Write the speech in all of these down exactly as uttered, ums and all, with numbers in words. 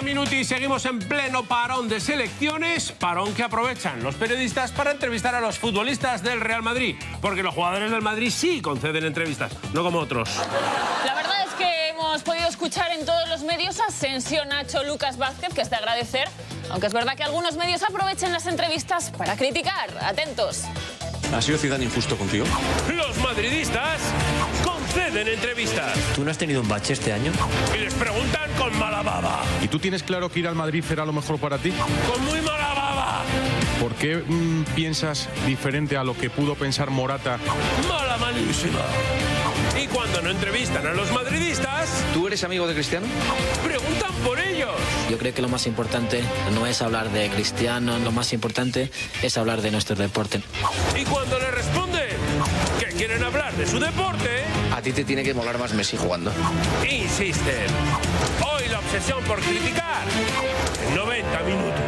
minuti, seguimos en pleno parón de selecciones, parón que aprovechan los periodistas para entrevistar a los futbolistas del Real Madrid, porque los jugadores del Madrid sí conceden entrevistas, no como otros. La verdad es que hemos podido escuchar en todos los medios a Asensio, Nacho, Lucas Vázquez, que es de agradecer, aunque es verdad que algunos medios aprovechen las entrevistas para criticar. Atentos. ¿Ha sido Zidane injusto contigo? Los madridistas conceden entrevistas. ¿Tú no has tenido un bache este año? Y les preguntan con mala baba. ¿Y tú tienes claro que ir al Madrid será lo mejor para ti? Con muy mala baba. ¿Por qué mmm, piensas diferente a lo que pudo pensar Morata? Mala malísima. Y cuando no entrevistan a los madridistas... ¿Tú eres amigo de Cristiano? Preguntan por ellos. Yo creo que lo más importante no es hablar de Cristiano, lo más importante es hablar de nuestro deporte. Y cuando le responden que quieren hablar de su deporte... A ti te tiene que molar más Messi jugando. Insisten. Hoy la obsesión por criticar en noventa minutos.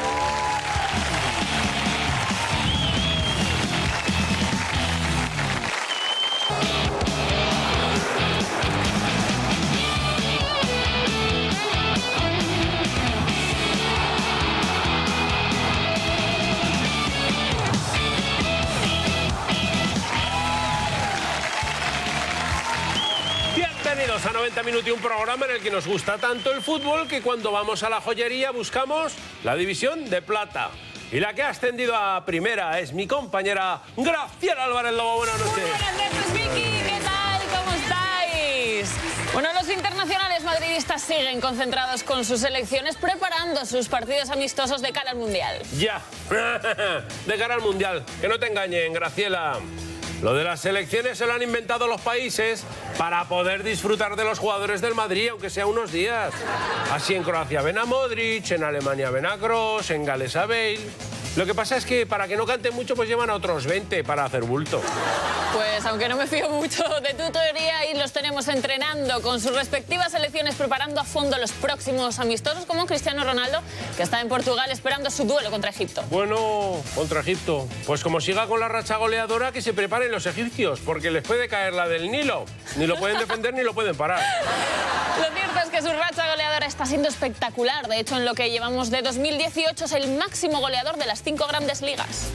Bienvenidos a noventa minutos, un programa en el que nos gusta tanto el fútbol que cuando vamos a la joyería buscamos la división de plata. Y la que ha ascendido a primera es mi compañera Graciela Álvarez Lobo. Buenas noches. Muy buenas noches, Vicky. ¿Qué tal? ¿Cómo estáis? Bueno, los internacionales madridistas siguen concentrados con sus selecciones, preparando sus partidos amistosos de cara al Mundial. Ya, de cara al Mundial. Que no te engañen, Graciela. Lo de las selecciones se lo han inventado los países para poder disfrutar de los jugadores del Madrid, aunque sea unos días. Así en Croacia ven a Modric, en Alemania ven a Kroos, en Gales a Bale. Lo que pasa es que para que no canten mucho, pues llevan a otros veinte para hacer bulto. Pues aunque no me fío mucho de tu teoría, ahí los tenemos entrenando con sus respectivas selecciones, preparando a fondo los próximos amistosos, como Cristiano Ronaldo, que está en Portugal esperando su duelo contra Egipto. Bueno, contra Egipto. Pues como siga con la racha goleadora, que se preparen los egipcios, porque les puede caer la del Nilo. Ni lo pueden defender ni lo pueden parar. Lo cierto es que su racha goleadora está siendo espectacular. De hecho, en lo que llevamos de dos mil dieciocho es el máximo goleador de las cinco grandes ligas.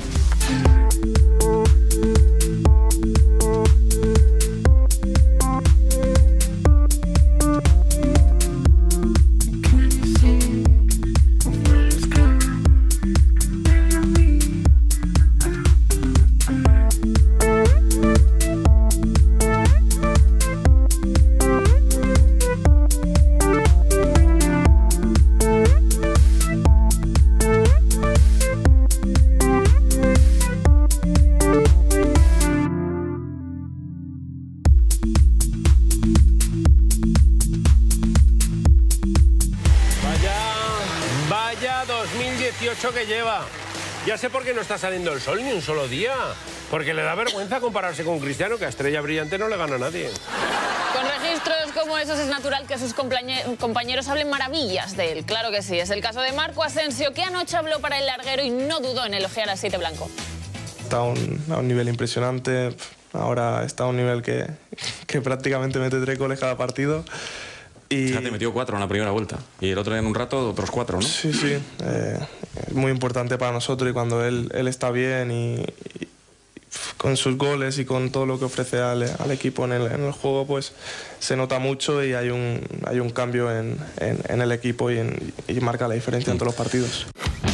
Que lleva. Ya sé por qué no está saliendo el sol ni un solo día. Porque le da vergüenza compararse con Cristiano, que a estrella brillante no le gana a nadie. Con registros como esos es natural que sus compañeros hablen maravillas de él. Claro que sí. Es el caso de Marco Asensio, que anoche habló para el larguero y no dudó en elogiar al siete blanco. Está a un, a un nivel impresionante. Ahora está a un nivel que, que prácticamente mete tres goles cada partido. Y... Fíjate, metió cuatro en la primera vuelta. Y el otro día en un rato otros cuatro, ¿no? Sí, sí. Eh, es muy importante para nosotros y cuando él, él está bien y, y con sus goles y con todo lo que ofrece al, al equipo en el, en el juego, pues se nota mucho y hay un, hay un cambio en, en, en el equipo y, en, y marca la diferencia mm. en todos los partidos.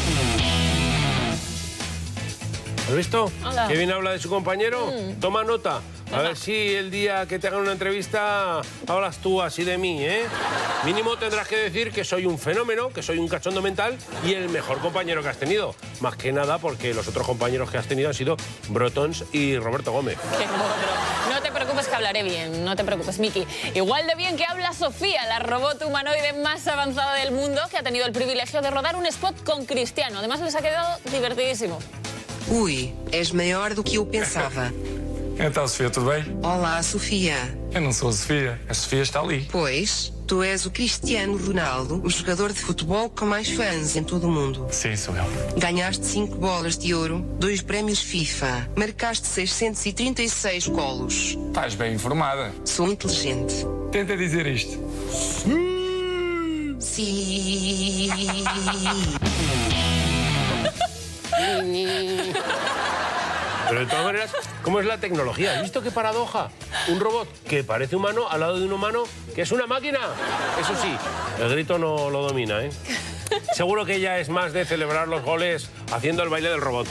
¿Has visto? Hola. Que bien habla de su compañero. Mm. Toma nota. A ver si el día que te hagan una entrevista hablas tú así de mí, ¿eh? Mínimo tendrás que decir que soy un fenómeno, que soy un cachondo mental y el mejor compañero que has tenido. Más que nada porque los otros compañeros que has tenido han sido Brotons y Roberto Gómez. Qué otro. No te preocupes que hablaré bien, no te preocupes, Miki. Igual de bien que habla Sofía, la robot humanoide más avanzada del mundo, que ha tenido el privilegio de rodar un spot con Cristiano. Además les ha quedado divertidísimo. Ui, és maior do que eu pensava. Então, Sofia, tudo bem? Olá, Sofia. Eu não sou a Sofia, a Sofia está ali. Pois, tu és o Cristiano Ronaldo, o jogador de futebol com mais fãs em todo o mundo. Sim, sou eu. Ganhaste cinco bolas de ouro, dois prémios FIFA, marcaste seiscentos e trinta e seis golos. Estás bem informada. Sou inteligente. Tenta dizer isto. Sim. si. Pero de todas maneras, ¿cómo es la tecnología? ¿Has visto qué paradoja? Un robot que parece humano al lado de un humano que es una máquina. Eso sí, el grito no lo domina, ¿eh? Seguro que ella es más de celebrar los goles haciendo el baile del robot.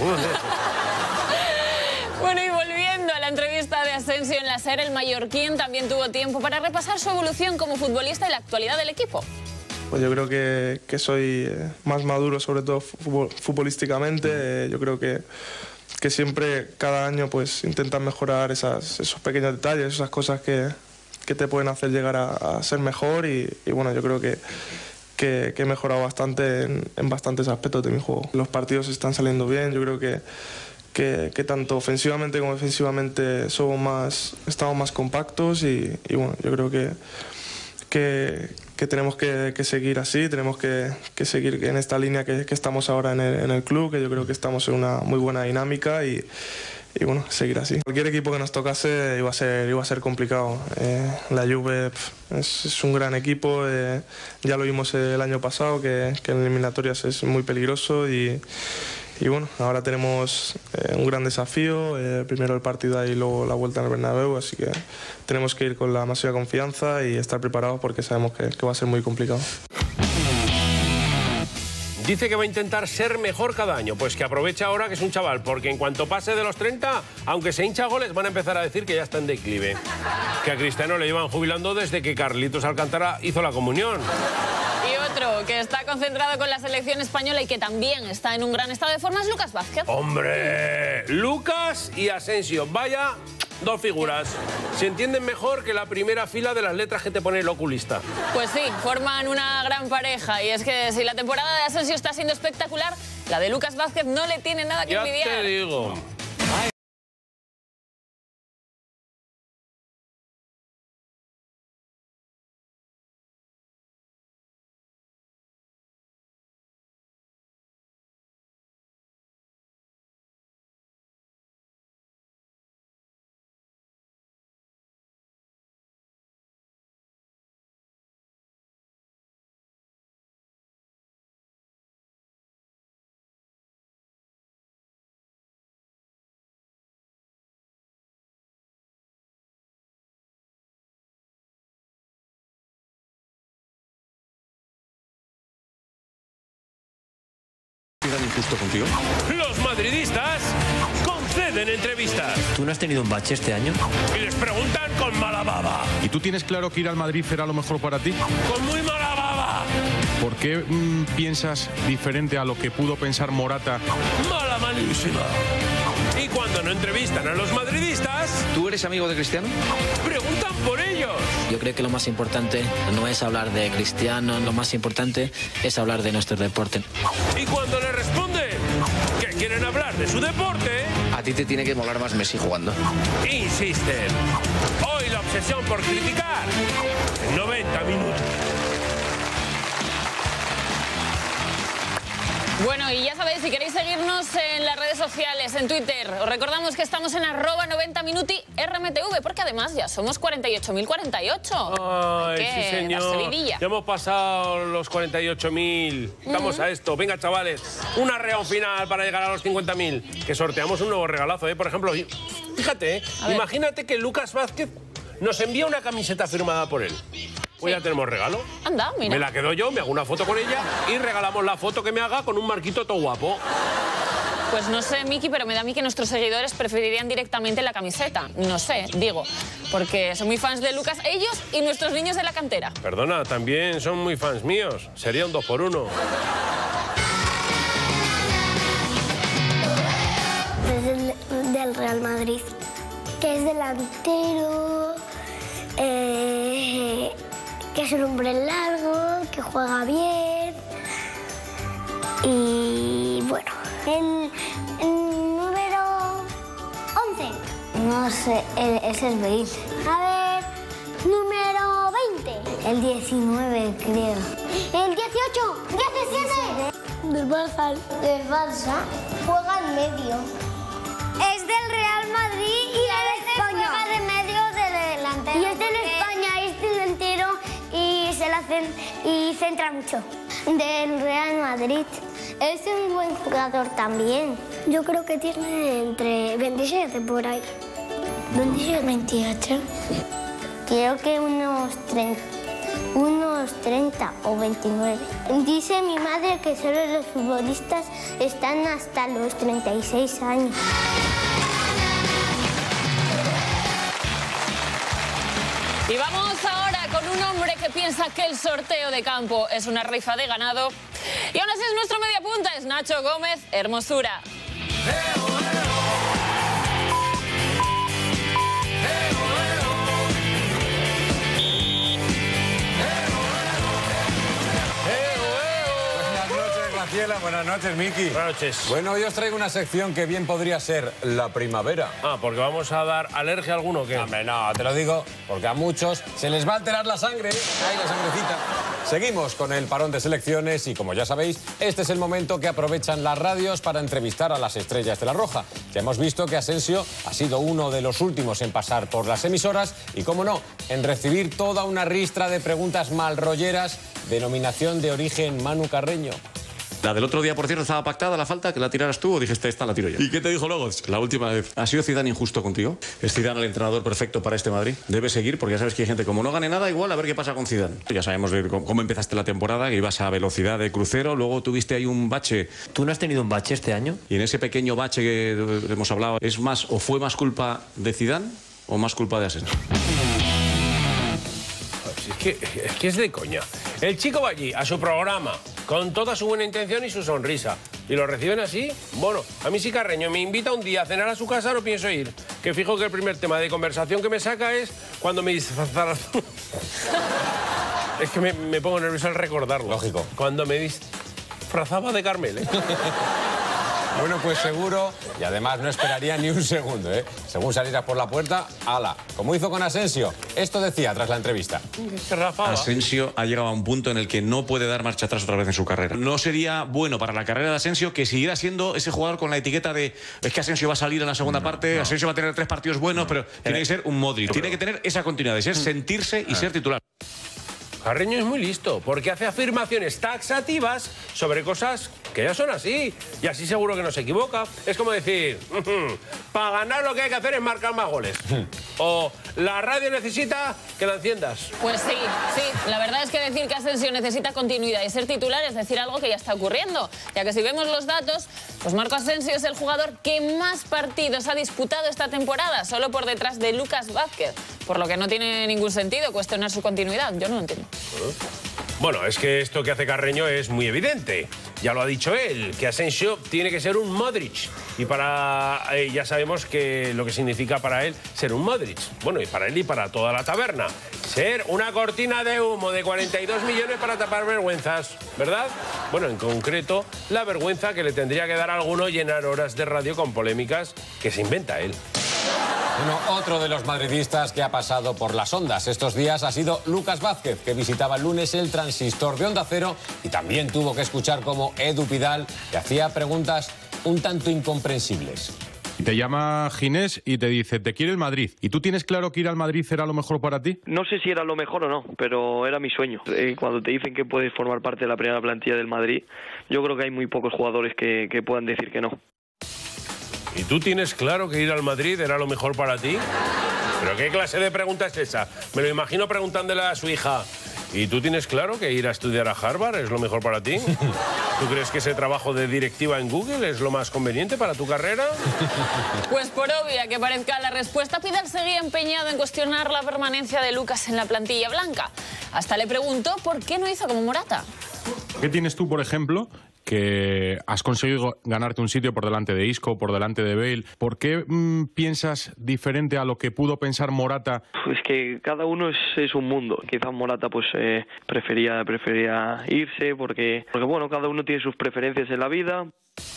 Bueno, y volviendo a la entrevista de Asensio en la SER, el mallorquín también tuvo tiempo para repasar su evolución como futbolista y la actualidad del equipo. Pues yo creo que, que soy más maduro, sobre todo futbolísticamente. Yo creo que, que siempre, cada año, pues intentas mejorar esas, esos pequeños detalles, esas cosas que, que te pueden hacer llegar a, a ser mejor. Y, y bueno, yo creo que, que, que he mejorado bastante en, en bastantes aspectos de mi juego. Los partidos están saliendo bien, yo creo que, que, que tanto ofensivamente como defensivamente somos más, estamos más compactos y, y bueno, yo creo que, que, que tenemos que, que seguir así, tenemos que, que seguir en esta línea que, que estamos ahora en el, en el club, que yo creo que estamos en una muy buena dinámica y, y bueno, seguir así. Cualquier equipo que nos tocase iba a ser, iba a ser complicado. Eh, la Juve pf, es, es un gran equipo, eh, ya lo vimos el año pasado, que, que en eliminatorias es muy peligroso y, y bueno, ahora tenemos eh, un gran desafío, eh, primero el partido y luego la vuelta en el Bernabéu, así que tenemos que ir con la máxima confianza y estar preparados porque sabemos que, que va a ser muy complicado. Dice que va a intentar ser mejor cada año. Pues que aproveche ahora que es un chaval, porque en cuanto pase de los treinta, aunque se hincha goles, van a empezar a decir que ya está en declive. Que a Cristiano le llevan jubilando desde que Carlitos Alcántara hizo la comunión. Y otro que está concentrado con la selección española y que también está en un gran estado de forma es Lucas Vázquez. ¡Hombre! Lucas y Asensio. Vaya dos figuras. Se entienden mejor que la primera fila de las letras que te pone el oculista. Pues sí, forman una gran pareja. Y es que si la temporada de Asensio está siendo espectacular, la de Lucas Vázquez no le tiene nada que ya envidiar. Ya te digo. Injusto contigo. Los madridistas conceden entrevistas. ¿Tú no has tenido un bache este año? Y les preguntan con mala baba. ¿Y tú tienes claro que ir al Madrid será lo mejor para ti? Con muy mala baba. ¿Por qué mmm, piensas diferente a lo que pudo pensar Morata? Mala malísima. Y cuando no entrevistan a los madridistas... ¿Tú eres amigo de Cristiano? Preguntan por ellos. Yo creo que lo más importante no es hablar de Cristiano, lo más importante es hablar de nuestro deporte. Y cuando le responden que quieren hablar de su deporte... A ti te tiene que molar más Messi jugando. Insisten. Hoy la obsesión por criticar en noventa minutos. Bueno, y ya sabéis, si queréis seguirnos en las redes sociales, en Twitter, os recordamos que estamos en arroba noventa minuti R M T V, porque además ya somos cuarenta y ocho mil cuarenta y ocho. Ay, ¿Qué? sí, señor. Ya hemos pasado los cuarenta y ocho mil. Estamos uh-huh. a esto. Venga, chavales, un arreón final para llegar a los cincuenta mil. Que sorteamos un nuevo regalazo, ¿eh? Por ejemplo, fíjate, ¿eh? Imagínate que Lucas Vázquez nos envía una camiseta firmada por él. Pues sí. Ya tenemos regalo. Anda, mira. Me la quedo yo, me hago una foto con ella y regalamos la foto que me haga con un marquito todo guapo. Pues no sé, Miki, pero me da a mí que nuestros seguidores preferirían directamente la camiseta. No sé, digo, porque son muy fans de Lucas, ellos y nuestros niños de la cantera. Perdona, también son muy fans míos. Sería un dos por uno. Es del Real Madrid, que es delantero, eh, que es un hombre largo, que juega bien y bueno. El, el número once. No sé, el, ese es veinte. A ver, número veinte. El diecinueve, creo. El dieciocho. diecisiete. Del Barça. Del Barça. Juega en medio. Es del Real Madrid y, y es España. Juega de medio de delantero. Y es de España, es delantero y se le hacen y centra mucho. Del Real Madrid. Es un buen jugador también. Yo creo que tiene entre veintisiete por ahí. veintisiete, veintiocho. Creo que unos treinta. Unos treinta o veintinueve. Dice mi madre que solo los futbolistas están hasta los treinta y seis años. Y vamos ahora con un hombre que piensa que el sorteo de campo es una rifa de ganado. Y aún así es nuestro mediapunta, es Nacho Gómez, Hermosura. Graciela, buenas noches, Miki. Buenas noches. Bueno, hoy os traigo una sección que bien podría ser la primavera. Ah, porque vamos a dar alergia a alguno, ¿o qué? Hombre, no, te lo digo, porque a muchos se les va a alterar la sangre. Ahí la sangrecita. Seguimos con el parón de selecciones y, como ya sabéis, este es el momento que aprovechan las radios para entrevistar a las estrellas de la Roja. Ya hemos visto que Asensio ha sido uno de los últimos en pasar por las emisoras y, cómo no, en recibir toda una ristra de preguntas malrolleras, denominación de origen Manu Carreño. La del otro día, por cierto, estaba pactada la falta, que la tiraras tú o dijiste, esta la tiro yo. ¿Y qué te dijo luego? La última vez. ¿Ha sido Zidane injusto contigo? ¿Es Zidane el entrenador perfecto para este Madrid? Debe seguir, porque ya sabes que hay gente, como no gane nada, igual a ver qué pasa con Zidane. Ya sabemos cómo empezaste la temporada, que ibas a velocidad de crucero, luego tuviste ahí un bache. ¿Tú no has tenido un bache este año? Y en ese pequeño bache que hemos hablado, ¿es más o fue más culpa de Zidane o más culpa de Asensio? Es que, es que es de coña. El chico va allí, a su programa, con toda su buena intención y su sonrisa. ¿Y lo reciben así? Bueno, a mí si Carreño me invita un día a cenar a su casa, no pienso ir. Que fijo que el primer tema de conversación que me saca es cuando me disfrazaba... Es que me, me pongo nervioso al recordarlo. Lógico. Cuando me disfrazaba de Carmel, ¿eh? Bueno, pues seguro, y además no esperaría ni un segundo, ¿eh? Según salieras por la puerta, ala, como hizo con Asensio. Esto decía tras la entrevista. Asensio ha llegado a un punto en el que no puede dar marcha atrás otra vez en su carrera. No sería bueno para la carrera de Asensio que siguiera siendo ese jugador con la etiqueta de es que Asensio va a salir en la segunda no, parte, no. Asensio va a tener tres partidos buenos, no. pero tiene que ser un Modric. Tiene que tener esa continuidad de ser, sentirse y ser titular. Carreño es muy listo, porque hace afirmaciones taxativas sobre cosas que ya son así. Y así seguro que no se equivoca. Es como decir, para ganar lo que hay que hacer es marcar más goles. O la radio necesita que la enciendas. Pues sí, sí. La verdad es que decir que Asensio necesita continuidad y ser titular es decir algo que ya está ocurriendo. Ya que si vemos los datos, pues Marco Asensio es el jugador que más partidos ha disputado esta temporada, solo por detrás de Lucas Vázquez. Por lo que no tiene ningún sentido cuestionar su continuidad. Yo no lo entiendo. Bueno, es que esto que hace Carreño es muy evidente. Ya lo ha dicho él, que Asensio tiene que ser un Modric. Y para eh, ya sabemos que lo que significa para él ser un Modric. Bueno, y para él y para toda la taberna. Ser una cortina de humo de cuarenta y dos millones para tapar vergüenzas, ¿verdad? Bueno, en concreto, la vergüenza que le tendría que dar a alguno llenar horas de radio con polémicas que se inventa él. Bueno, otro de los madridistas que ha pasado por las ondas estos días ha sido Lucas Vázquez, que visitaba el lunes el transistor de Onda Cero y también tuvo que escuchar cómo Edu Pidal le hacía preguntas un tanto incomprensibles. Te llama Ginés y te dice, te quiere el Madrid. ¿Y tú tienes claro que ir al Madrid era lo mejor para ti? No sé si era lo mejor o no, pero era mi sueño. Eh, cuando te dicen que puedes formar parte de la primera plantilla del Madrid, yo creo que hay muy pocos jugadores que, que puedan decir que no. ¿Y tú tienes claro que ir al Madrid era lo mejor para ti? ¿Pero qué clase de pregunta es esa? Me lo imagino preguntándole a su hija. ¿Y tú tienes claro que ir a estudiar a Harvard es lo mejor para ti? ¿Tú crees que ese trabajo de directiva en Google es lo más conveniente para tu carrera? Pues por obvia que parezca la respuesta, Pidal seguía empeñado en cuestionar la permanencia de Lucas en la plantilla blanca. Hasta le preguntó por qué no hizo como Morata. ¿Qué tienes tú, por ejemplo, que has conseguido ganarte un sitio por delante de Isco, por delante de Bale? ¿Por qué mmm, piensas diferente a lo que pudo pensar Morata? Pues que cada uno es, es un mundo. Quizás Morata pues eh, prefería, prefería irse porque, porque, bueno, cada uno tiene sus preferencias en la vida.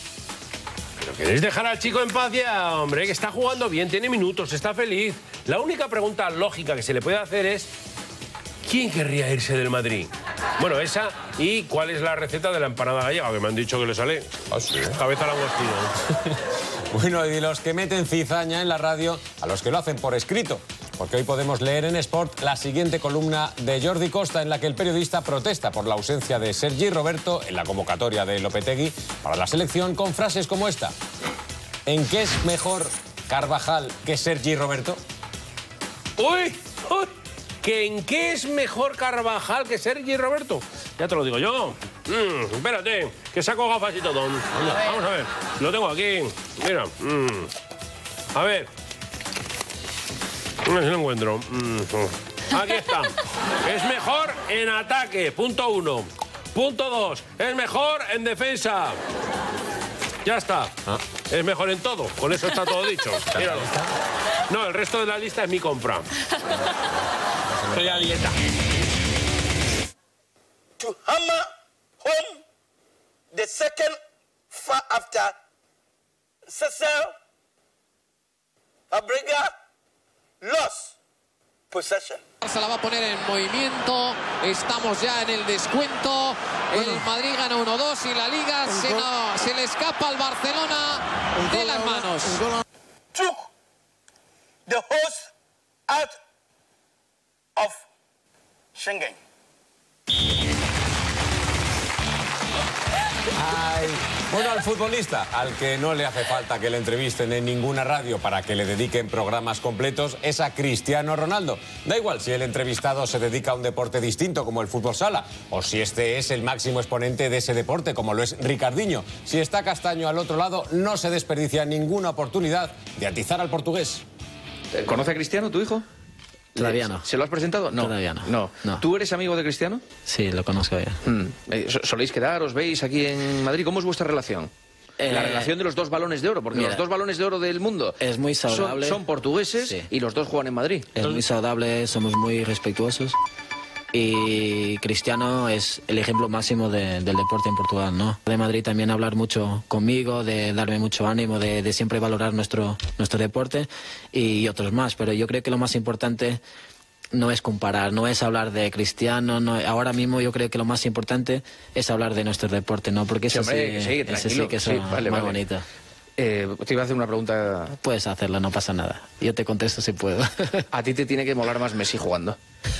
¿Pero queréis dejar al chico en paz ya, hombre? Que está jugando bien, tiene minutos, está feliz. La única pregunta lógica que se le puede hacer es ¿quién querría irse del Madrid? Bueno, esa y ¿cuál es la receta de la empanada gallega? Que me han dicho que le sale ¿Ah, sí? cabeza al agostino. Bueno, y de los que meten cizaña en la radio a los que lo hacen por escrito. porque hoy podemos leer en Sport la siguiente columna de Jordi Costa, en la que el periodista protesta por la ausencia de Sergi Roberto en la convocatoria de Lopetegui para la selección, con frases como esta. ¿En qué es mejor Carvajal que Sergi Roberto? ¡Uy! ¡Uy! ¿Que en qué es mejor Carvajal que Sergi Roberto? Ya te lo digo yo. Mm, espérate, que saco gafas y todo. Anda, vamos a ver. Lo tengo aquí. Mira. Mm. A ver. No sé si lo encuentro. Mm. Aquí está. Es mejor en ataque. Punto uno. Punto dos. Es mejor en defensa. Ya está. Ah. Es mejor en todo. Con eso está todo dicho. Míralo. No, el resto de la lista es mi compra. Estoy a dieta. To hammer home the second far after Cecil Fabregas lost possession. Se la va a poner en movimiento, estamos ya en el descuento, bueno. El Madrid gana uno dos y la Liga se, no, se le escapa al Barcelona de las manos. Took the host out of Schengen. Ay. Bueno, al futbolista, al que no le hace falta que le entrevisten en ninguna radio para que le dediquen programas completos, es a Cristiano Ronaldo. Da igual si el entrevistado se dedica a un deporte distinto como el fútbol sala, o si este es el máximo exponente de ese deporte como lo es Ricardinho. Si está Castaño al otro lado, no se desperdicia ninguna oportunidad de atizar al portugués. ¿Conoce a Cristiano, tu hijo? Todavía no. ¿Se lo has presentado? No. Todavía no. No. no. ¿Tú eres amigo de Cristiano? Sí, lo conozco ya. Mm. ¿Soléis quedar? ¿Os veis aquí en Madrid? ¿Cómo es vuestra relación? Eh, la relación de los dos balones de oro, porque mira, los dos balones de oro del mundo es muy saludable. Son, son portugueses, sí. Y los dos juegan en Madrid. Es muy saludable, somos muy respetuosos. Y Cristiano es el ejemplo máximo de, del deporte en Portugal, ¿no? De Madrid también hablar mucho conmigo, de darme mucho ánimo, de, de siempre valorar nuestro, nuestro deporte y otros más. Pero yo creo que lo más importante no es comparar, no es hablar de Cristiano. No, ahora mismo yo creo que lo más importante es hablar de nuestro deporte, ¿no? Porque eso sí, hombre, sí, sí, sí que es sí, vale, muy vale. bonito. Eh, te iba a hacer una pregunta. Puedes hacerla, no pasa nada. Yo te contesto si puedo. A ti te tiene que molar más Messi jugando.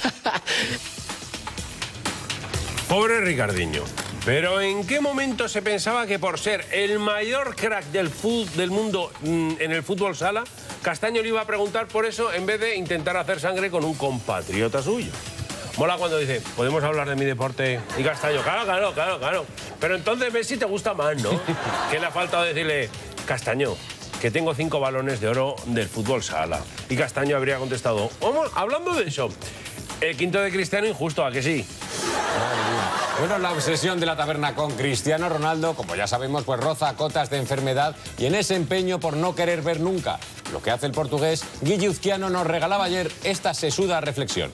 Pobre Ricardinho. Pero ¿en qué momento se pensaba que por ser el mayor crack del, fútbol, del mundo mmm, en el fútbol sala, Castaño le iba a preguntar por eso en vez de intentar hacer sangre con un compatriota suyo? Mola cuando dice, ¿podemos hablar de mi deporte? Y Castaño, claro, claro, claro, claro. Pero entonces Messi te gusta más, ¿no? ¿Qué le ha faltado decirle, Castaño, que tengo cinco balones de oro del fútbol sala? Y Castaño habría contestado, vamos, hablando de eso, el quinto de Cristiano injusto, ¿a que sí? Bueno, la obsesión de la taberna con Cristiano Ronaldo, como ya sabemos, pues roza cotas de enfermedad y en ese empeño por no querer ver nunca lo que hace el portugués, Guilluzquiano nos regalaba ayer esta sesuda reflexión.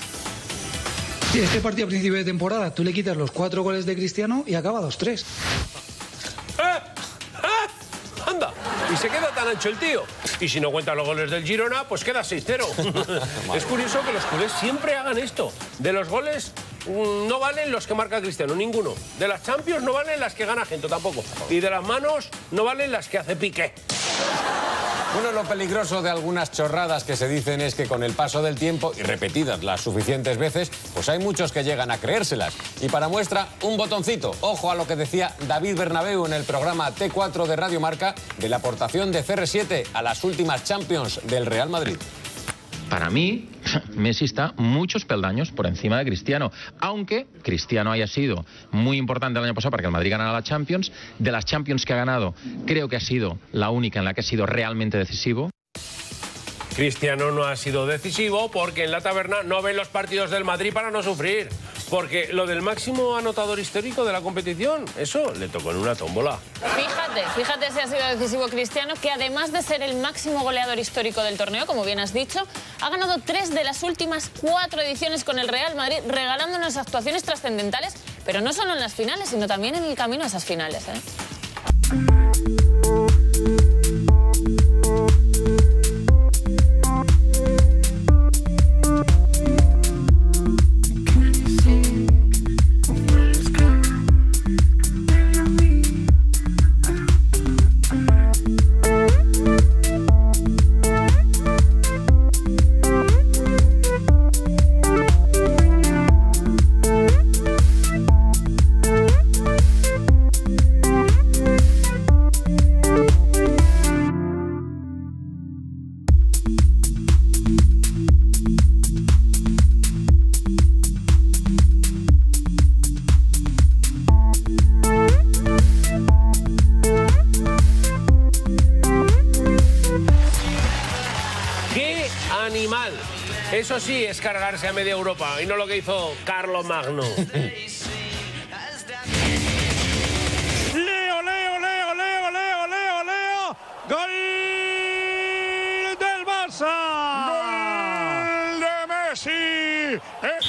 Y este partido a principio de temporada, tú le quitas los cuatro goles de Cristiano y acaba dos tres. ¡Eh! ¡Eh! ¡Anda! Y se queda tan ancho el tío. Y si no cuentan los goles del Girona, pues queda seis cero. Es curioso que los culés siempre hagan esto. De los goles no valen los que marca Cristiano, ninguno. De las Champions no valen las que gana Gento, tampoco. Y de las manos no valen las que hace Piqué. Bueno, lo peligroso de algunas chorradas que se dicen es que con el paso del tiempo y repetidas las suficientes veces, pues hay muchos que llegan a creérselas. Y para muestra, un botoncito. Ojo a lo que decía David Bernabéu en el programa T cuatro de Radio Marca de la aportación de C R siete a las últimas Champions del Real Madrid. Para mí, Messi está muchos peldaños por encima de Cristiano. Aunque Cristiano haya sido muy importante el año pasado para que el Madrid ganara la Champions, de las Champions que ha ganado, creo que ha sido la única en la que ha sido realmente decisivo. Cristiano no ha sido decisivo porque en la taberna no ven los partidos del Madrid para no sufrir. Porque lo del máximo anotador histórico de la competición, eso le tocó en una tómbola. Fíjate, fíjate si ha sido decisivo Cristiano, que además de ser el máximo goleador histórico del torneo, como bien has dicho, ha ganado tres de las últimas cuatro ediciones con el Real Madrid, regalándonos actuaciones trascendentales, pero no solo en las finales, sino también en el camino a esas finales, ¿eh? ¡Qué animal! Eso sí es cargarse a media Europa y no lo que hizo Carlomagno. Leo, Leo, Leo, Leo, Leo, Leo, Leo. ¡Gol del Barça! ¡Gol de Messi!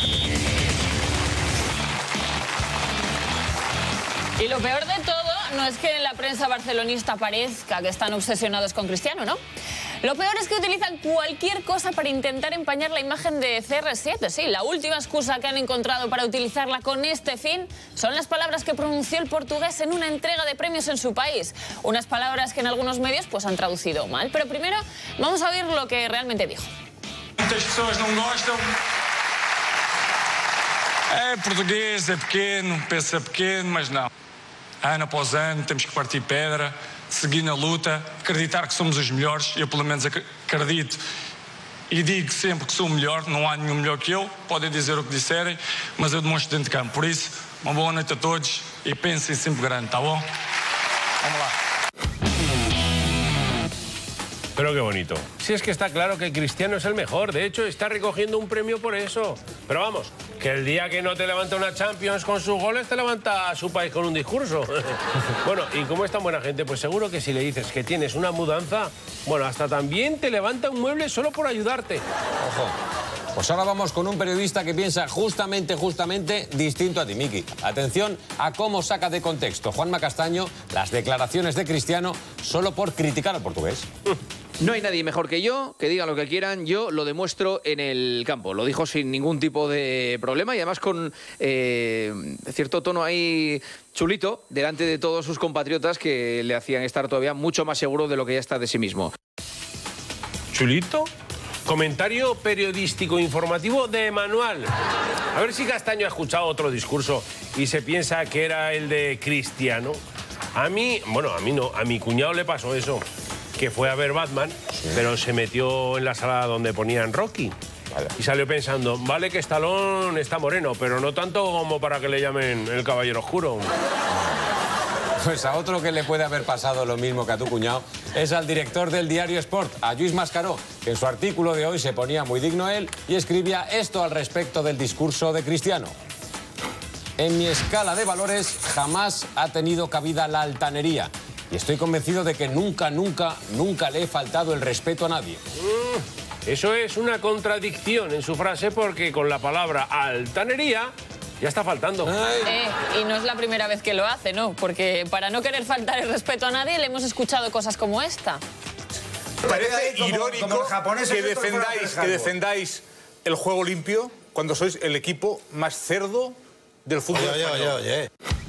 Y lo peor de todo no es que en la prensa barcelonista parezca que están obsesionados con Cristiano, ¿no? Lo peor es que utilizan cualquier cosa para intentar empañar la imagen de C R siete. Sí, la última excusa que han encontrado para utilizarla con este fin son las palabras que pronunció el portugués en una entrega de premios en su país. Unas palabras que en algunos medios pues han traducido mal. Pero primero vamos a oír lo que realmente dijo. Muitas pessoas não gostam. É português, é pequeno, pensa pequeno, mas não. Ano após ano temos que partir pedra, seguir na luta, acreditar que somos os melhores. Eu pelo menos acredito e digo sempre que sou o melhor, não há nenhum melhor que eu. Podem dizer o que disserem, mas eu demonstro dentro de campo. Por isso, uma boa noite a todos e pensem sempre grande, tá bom? Vamos lá. Pero qué bonito. Si es que está claro que Cristiano es el mejor. De hecho, está recogiendo un premio por eso. Pero vamos, que el día que no te levanta una Champions con sus goles, te levanta a su país con un discurso. Bueno, y como es tan buena gente, pues seguro que si le dices que tienes una mudanza, bueno, hasta también te levanta un mueble solo por ayudarte. Ojo. Pues ahora vamos con un periodista que piensa justamente, justamente distinto a ti, Miki. Atención a cómo saca de contexto Juanma Castaño las declaraciones de Cristiano solo por criticar al portugués. No hay nadie mejor que yo, que digan lo que quieran, yo lo demuestro en el campo. Lo dijo sin ningún tipo de problema y además con eh, cierto tono ahí chulito delante de todos sus compatriotas que le hacían estar todavía mucho más seguro de lo que ya está de sí mismo. ¿Chulito? Comentario periodístico informativo de Manuel. A ver si Castaño ha escuchado otro discurso y se piensa que era el de Cristiano. A mí, bueno, a mí no, a mi cuñado le pasó eso, que fue a ver Batman, sí, pero se metió en la sala donde ponían Rocky. Vale. Y salió pensando, vale que Stallone está moreno, pero no tanto como para que le llamen el Caballero Oscuro. Pues a otro que le puede haber pasado lo mismo que a tu cuñado es al director del diario Sport, a Lluís Mascaró, que en su artículo de hoy se ponía muy digno él y escribía esto al respecto del discurso de Cristiano. En mi escala de valores jamás ha tenido cabida la altanería y estoy convencido de que nunca, nunca, nunca le he faltado el respeto a nadie. Mm, eso es una contradicción en su frase porque con la palabra altanería ya está faltando. Eh, y no es la primera vez que lo hace, ¿no? Porque para no querer faltar el respeto a nadie le hemos escuchado cosas como esta. Parece como, irónico como que, defendáis, que defendáis el juego limpio cuando sois el equipo más cerdo del fútbol oye, español. Oye,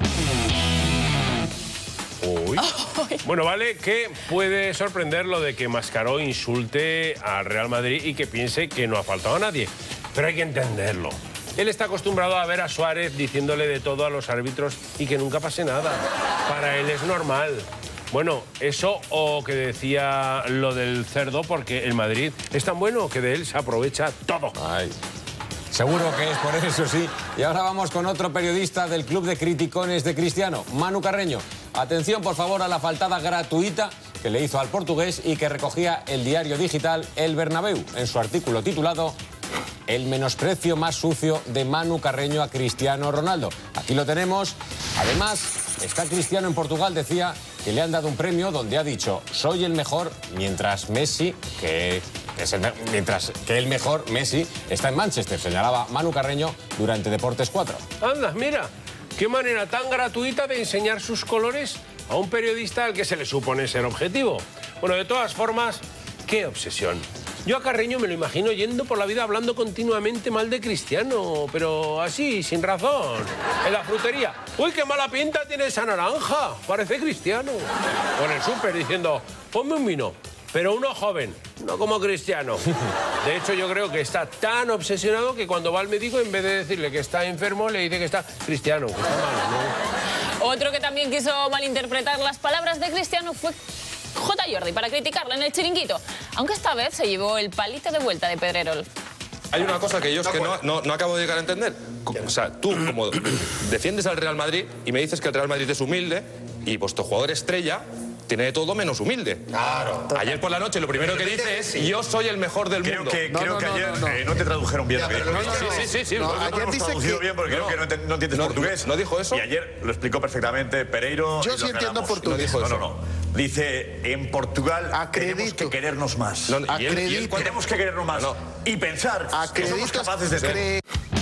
oye, Uy. Bueno, vale, que puede sorprender lo de que Mascaró insulte al Real Madrid y que piense que no ha faltado a nadie. Pero hay que entenderlo. Él está acostumbrado a ver a Suárez diciéndole de todo a los árbitros y que nunca pase nada. Para él es normal. Bueno, eso o que decía lo del cerdo porque el Madrid es tan bueno que de él se aprovecha todo. Ay. Seguro que es por eso, sí. Y ahora vamos con otro periodista del Club de Criticones de Cristiano, Manu Carreño. Atención, por favor, a la faltada gratuita que le hizo al portugués y que recogía el diario digital El Bernabéu en su artículo titulado El menosprecio más sucio de Manu Carreño a Cristiano Ronaldo. Aquí lo tenemos. Además, está Cristiano en Portugal, decía que le han dado un premio donde ha dicho soy el mejor, mientras Messi, que es el, mientras que el mejor, Messi, está en Manchester, señalaba Manu Carreño durante Deportes cuatro. Anda, mira, qué manera tan gratuita de enseñar sus colores a un periodista al que se le supone ser objetivo. Bueno, de todas formas, qué obsesión. Yo a Carreño me lo imagino yendo por la vida hablando continuamente mal de Cristiano, pero así, sin razón. En la frutería. ¡Uy, qué mala pinta tiene esa naranja! Parece Cristiano. O en el súper diciendo, ponme un vino, pero uno joven, no como Cristiano. De hecho, yo creo que está tan obsesionado que cuando va al médico, en vez de decirle que está enfermo, le dice que está Cristiano, que está mal, ¿no? Otro que también quiso malinterpretar las palabras de Cristiano fue J. Jordi, para criticarle en el Chiringuito, aunque esta vez se llevó el palito de vuelta de Pedrerol. Hay una cosa que yo es que no, no, no acabo de llegar a entender. O sea, tú como defiendes al Real Madrid y me dices que el Real Madrid es humilde y vuestro jugador estrella tiene de todo menos humilde. Claro. Ayer por la noche lo primero que dice es yo soy el mejor del creo mundo. Que, creo no, no, que no, ayer no, no. Eh, no te tradujeron bien. Ya, lo que pero dijo. no, no, sí, sí, sí. sí. no, No, no, ayer lo hemos dice traducido que- bien porque no. creo que no, ent- no entiendes No, portugués. ¿no dijo eso? Y ayer lo explicó perfectamente Pereiro. Yo y sí lo entiendo ganamos. portugués. No, No dijo no, eso. no. Dice, en Portugal tenemos que querernos más. No, no, y él- y él cuando- tenemos que querernos más. Y pensar que somos capaces de ser.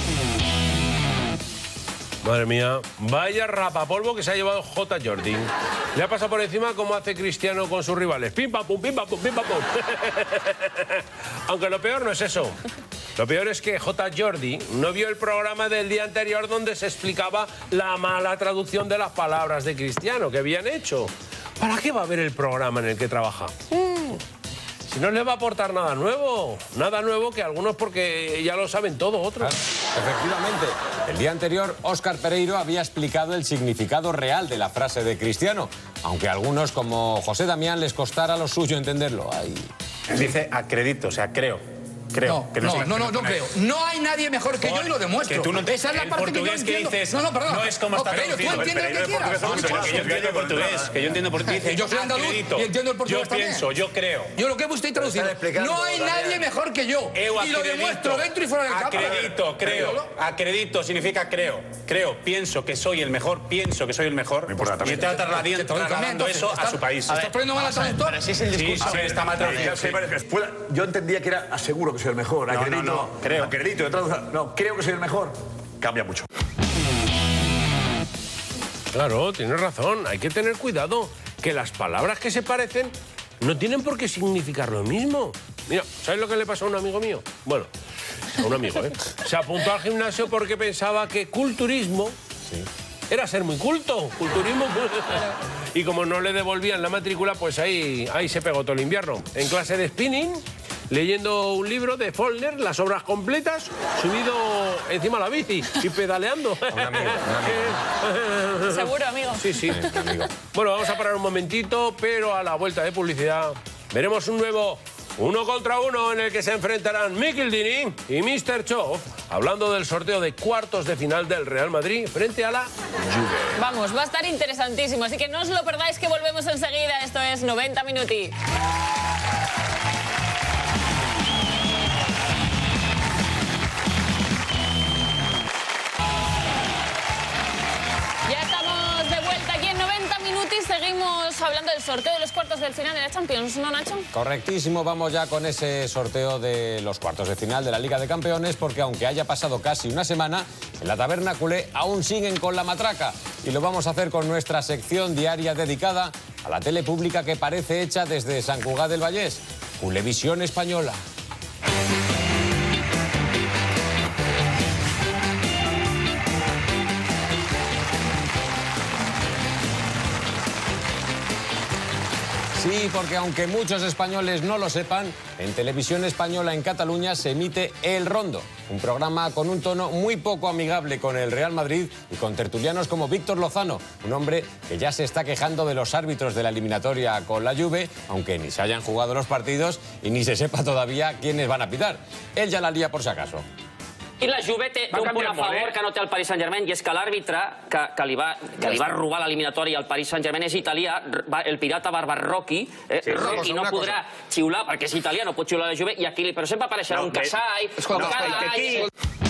Madre mía, vaya rapapolvo que se ha llevado J. Jordi. Le ha pasado por encima como hace Cristiano con sus rivales. Pim, pam, pum, pim, pam, pum, pim, pam, pum. Aunque lo peor no es eso. Lo peor es que J. Jordi no vio el programa del día anterior donde se explicaba la mala traducción de las palabras de Cristiano que habían hecho. ¿Para qué va a ver el programa en el que trabaja? Mm. Si no le va a aportar nada nuevo. Nada nuevo que algunos porque ya lo saben todo, otros. Efectivamente, el día anterior Óscar Pereiro había explicado el significado real de la frase de Cristiano, aunque a algunos como José Damián les costara lo suyo entenderlo. Ay. Dice acredito, o sea, creo. Creo. No, que no, es- no, no, que no creo. No hay nadie mejor que yo y lo demuestro. Que tú no te- Esa es la el parte que yo portugués que entiendo. dices, no, no, perdón. no es como está Pero tú traducido. entiendes lo que Pereiro quieras. es portugués, Vamos, que yo entiendo portugués, que yo entiendo portugués. Que yo soy andaluz acredito. y entiendo el portugués Yo también. pienso, yo creo. Yo lo que busco estoy traducido. No hay nadie mejor que yo. Eu Y lo acredito. demuestro dentro y fuera del campo. Acredito, creo. Acredito significa creo. Creo, pienso que soy el mejor, pienso que soy el mejor. Y está trasladando, trasladando eso a su país. ¿Estás poniendo mal al traductor? Pero si es el Sí, discurso. sí, está mal traducido. Sí, vale, fuera- Yo entendía que era aseguro que soy el mejor. No, no, Acredito, no, creo. acredito, yo traduzco- no, creo que soy el mejor. Cambia mucho. Claro, tienes razón. Hay que tener cuidado. Que las palabras que se parecen no tienen por qué significar lo mismo. Mira, ¿sabes lo que le pasó a un amigo mío? Bueno, a un amigo, ¿eh? Se apuntó al gimnasio porque pensaba que culturismo era ser muy culto. Culturismo. Y como no le devolvían la matrícula, pues ahí, ahí se pegó todo el invierno. En clase de spinning, leyendo un libro de Faulkner, las obras completas, subido encima de la bici y pedaleando. Seguro, amigo. Sí, sí. Bueno, vamos a parar un momentito, pero a la vuelta de publicidad veremos un nuevo uno contra uno en el que se enfrentarán Mikel Dini y míster Chov, hablando del sorteo de cuartos de final del Real Madrid frente a la Juve. Vamos, va a estar interesantísimo, así que no os lo perdáis que volvemos enseguida. Esto es noventa Minuti. Ya estamos de vuelta aquí en noventa Minuti. Seguimos hablando del sorteo de los cuartos del final de la Champions, ¿no, Nacho? Correctísimo, vamos ya con ese sorteo de los cuartos de final de la Liga de Campeones, porque aunque haya pasado casi una semana, en la taberna culé aún siguen con la matraca. Y lo vamos a hacer con nuestra sección diaria dedicada a la tele pública que parece hecha desde Sant Cugat del Vallès, Culevisión Española. Sí, porque aunque muchos españoles no lo sepan, en Televisión Española en Cataluña se emite El Rondo, un programa con un tono muy poco amigable con el Real Madrid y con tertulianos como Víctor Lozano, un hombre que ya se está quejando de los árbitros de la eliminatoria con la Juve, aunque ni se hayan jugado los partidos y ni se sepa todavía quiénes van a pitar. Él ya la lía por si acaso. I la Juve té, té un punt a favor que no té el Paris Saint-Germain, i és que l'àrbitre que, que, li va, que li va robar l'eliminatòria al Paris Saint-Germain és italià, el pirata Barbarrocky. Eh? Sí, Rocky cosa, no una podrà xiular, perquè és italià, no pot xiular la Juve, i aquí, però sempre apareixerà No, un Casai, escolta, un Carai...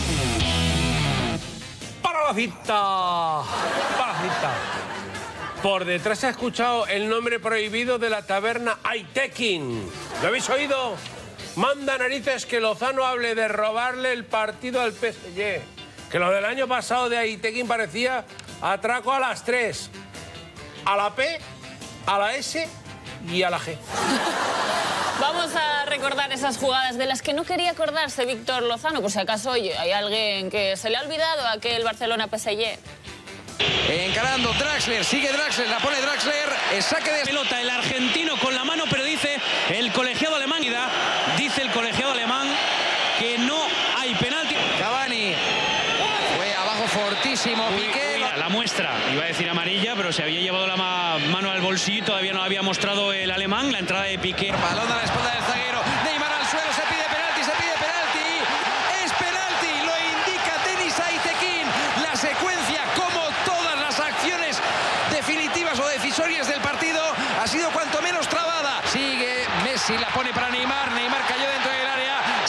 ¡Para la cita! ¡Para la cita! Por detrás se ha escuchado el nombre prohibido de la taberna Aitekin. ¿Lo habéis oído? Manda narices que Lozano hable de robarle el partido al P S G. Que lo del año pasado de Aitekin parecía atraco a las tres. A la P, a la S y a la G. Vamos a recordar esas jugadas de las que no quería acordarse Víctor Lozano, por si acaso oye, hay alguien que se le ha olvidado aquel Barcelona-P S G. Encarando Draxler, sigue Draxler, la pone Draxler, el saque de pelota, el argentino con la mano, pero dice el colegiado alemán, dice el colegiado alemán que no hay penalti. Cavani fue abajo fortísimo, Piqué. Uy, la muestra, iba a decir amarilla, pero se había llevado la ma mano al bolsillo y todavía no había mostrado el alemán, la entrada de Piqué. Balón a la espalda del zaguero, Neymar al suelo, se pide penalti, se pide penalti, es penalti, lo indica Denis Aitekin, la secuencia como todas las acciones definitivas o decisorias del partido ha sido cuando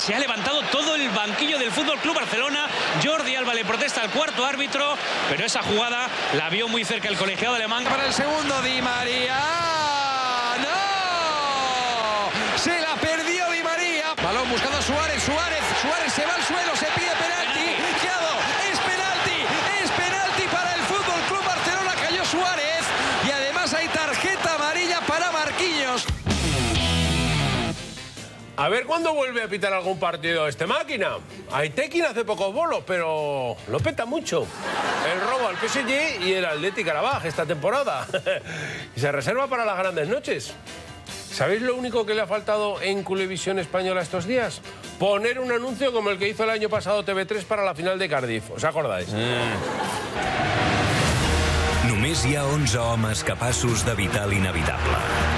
Se ha levantado todo el banquillo del Fútbol Club Barcelona. Jordi Alba le protesta al cuarto árbitro, pero esa jugada la vio muy cerca el colegiado alemán. Para el segundo, Di María. ¡No! Se la perdió Di María. Balón buscando a Suárez. Suárez. Suárez se va al suelo. Se pide penalti. Fiado. Es penalti. Es penalti para el Fútbol Club Barcelona. Cayó Suárez. Y además hay tarjeta amarilla para Marquinhos. A ver cuándo vuelve a pitar algún partido este máquina. Aitekin hace pocos bolos, pero lo peta mucho. El robo al P S G y el Athletic Karabaj esta temporada. Y se reserva para las grandes noches. ¿Sabéis lo único que le ha faltado en Culevisión Española estos días? Poner un anuncio como el que hizo el año pasado T V tres para la final de Cardiff. ¿Os acordáis? Mm. Només hi ha onze homes capaços d'evitar l'inevitable.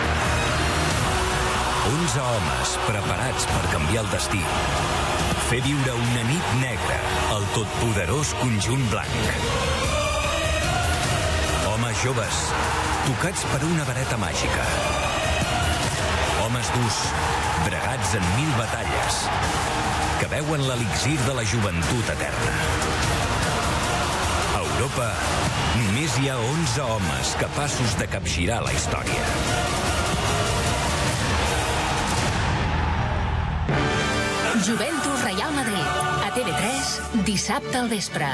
onze homes preparats per canviar el destí. Fer viure una nit negra al totpoderós conjunt blanc. Homes joves, tocats per una vareta màgica. Homes durs, bregats en mil batalles, que veuen l'elixir de la joventut eterna. A Europa només hi ha onze homes capaços de capgirar la història. Juventus Real Madrid, a T V tres, dissabte al vespre.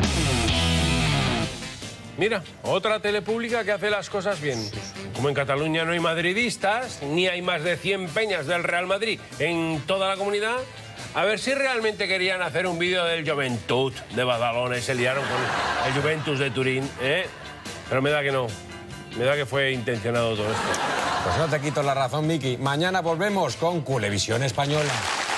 Mira, otra tele pública que hace las cosas bien. Como en Cataluña no hay madridistas, ni hay más de cien peñas del Real Madrid en toda la comunidad, a ver si realmente querían hacer un vídeo del Joventut de Badalona y se liaron con el Juventus de Turín, ¿eh? Pero me da que no. Me da que fue intencionado todo esto. Pues no te quito la razón, Miki. Mañana volvemos con Culevisión Española.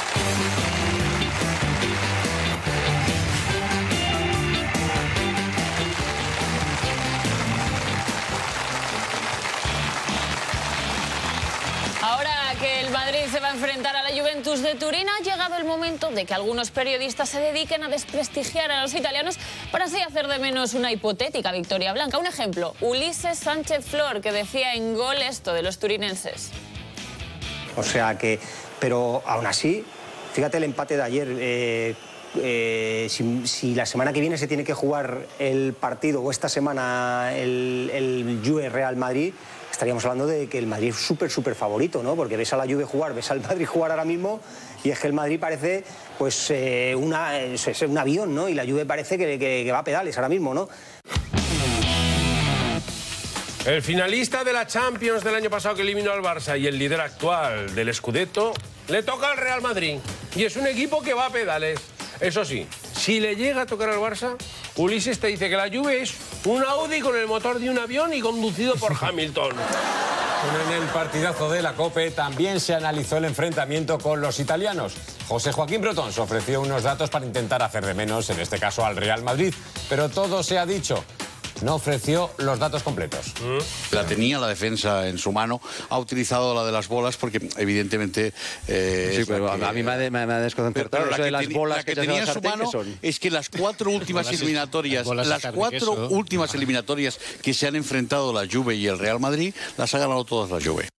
Ahora que el Madrid se va a enfrentar a la Juventus de Turín, ha llegado el momento de que algunos periodistas se dediquen a desprestigiar a los italianos para así hacer de menos una hipotética victoria blanca. Un ejemplo, Ulises Sánchez Flor, que decía en Gol esto de los turinenses. O sea que, pero aún así, fíjate el empate de ayer. Eh, eh, si, si la semana que viene se tiene que jugar el partido, o esta semana el, el Juve Real Madrid, estaríamos hablando de que el Madrid es súper, súper favorito, ¿no? Porque ves a la Juve jugar, ves al Madrid jugar ahora mismo, y es que el Madrid parece, pues, eh, una, es, es un avión, ¿no? Y la Juve parece que, que, que va a pedales ahora mismo, ¿no? El finalista de la Champions del año pasado que eliminó al Barça y el líder actual del Scudetto le toca al Real Madrid. Y es un equipo que va a pedales. Eso sí, si le llega a tocar al Barça, Ulises te dice que la Juve es un Audi con el motor de un avión y conducido por Hamilton. En el partidazo de la COPE también se analizó el enfrentamiento con los italianos. José Joaquín Brotons ofreció unos datos para intentar hacer de menos, en este caso al Real Madrid. Pero todo se ha dicho. No ofreció los datos completos. La tenía la defensa en su mano, ha utilizado la de las bolas porque evidentemente... Eh, sí, pero que, a mí me ha, de, me ha desconcertado eso de las bolas la que, que tenía en su sartén, mano es que las cuatro últimas eliminatorias, las cuatro últimas eliminatorias que se han enfrentado la Juve y el Real Madrid, las ha ganado todas la Juve.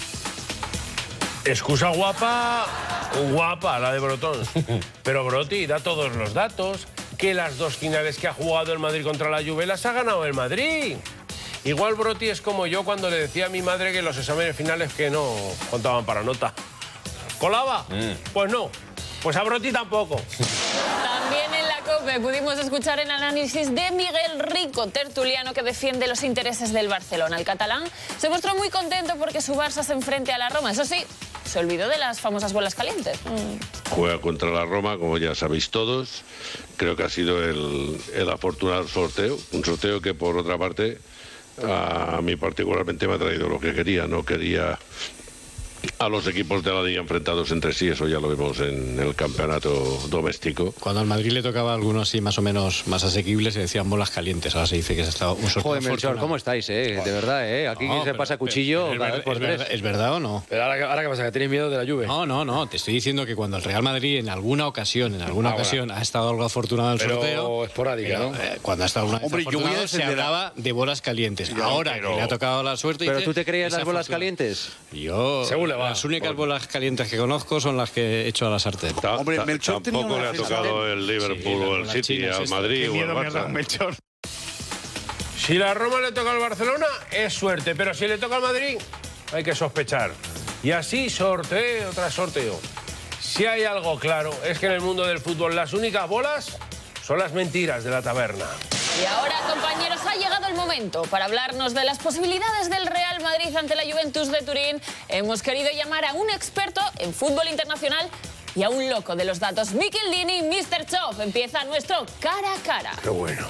Excusa guapa, guapa la de Brotons. Pero Broti da todos los datos, que las dos finales que ha jugado el Madrid contra la Juve las ha ganado el Madrid. Igual Broti es como yo cuando le decía a mi madre que los exámenes finales que no contaban para nota. ¿Colaba? Mm. Pues no. Pues a Broti tampoco. También en la COPE pudimos escuchar el análisis de Miguel Rico, tertuliano que defiende los intereses del Barcelona. El catalán se mostró muy contento porque su Barça se enfrente a la Roma. Eso sí, se olvidó de las famosas bolas calientes. Mm. Juega contra la Roma, como ya sabéis todos. Creo que ha sido el, el afortunado sorteo. Un sorteo que, por otra parte, a mí particularmente me ha traído lo que quería. No quería a los equipos de la Liga enfrentados entre sí, eso ya lo vemos en el campeonato doméstico. Cuando al Madrid le tocaba a algunos así más o menos más asequibles se decían bolas calientes, ahora se dice que se está un sorteo. Joder, Melchor, ¿cómo estáis, eh? Joder. De verdad, eh, aquí no, se pasa cuchillo pero, pero, por es, tres. Verdad, ¿Es verdad o no? Pero ahora, ahora qué pasa, que tenéis miedo de la Juve. No, no, no, te estoy diciendo que cuando el Real Madrid en alguna ocasión, en alguna ah, ocasión bueno. ha estado algo afortunado en el pero sorteo. esporádica, pero, ¿no? Eh, cuando ha estado una Hombre, vez afortunado se hablaba de bolas calientes. Ya, ahora pero... que le ha tocado la suerte. ¿Pero dice, tú te creías las bolas calientes? Yo... Según le va. Las únicas bolas calientes que conozco son las que he hecho a la sartén. Hombre, Melchor tampoco le ha tocado el Liverpool o el City, al Madrid o al Barça. Si la Roma le toca al Barcelona, es suerte, pero si le toca al Madrid, hay que sospechar. Y así sorteo tras sorteo. Si hay algo claro, es que en el mundo del fútbol las únicas bolas son las mentiras de la taberna. Y ahora, compañeros, ha llegado el momento para hablarnos de las posibilidades del Real Madrid ante la Juventus de Turín. Hemos querido llamar a un experto en fútbol internacional y a un loco de los datos. Mikel Dini, mister Chop. Empieza nuestro cara a cara. Qué bueno.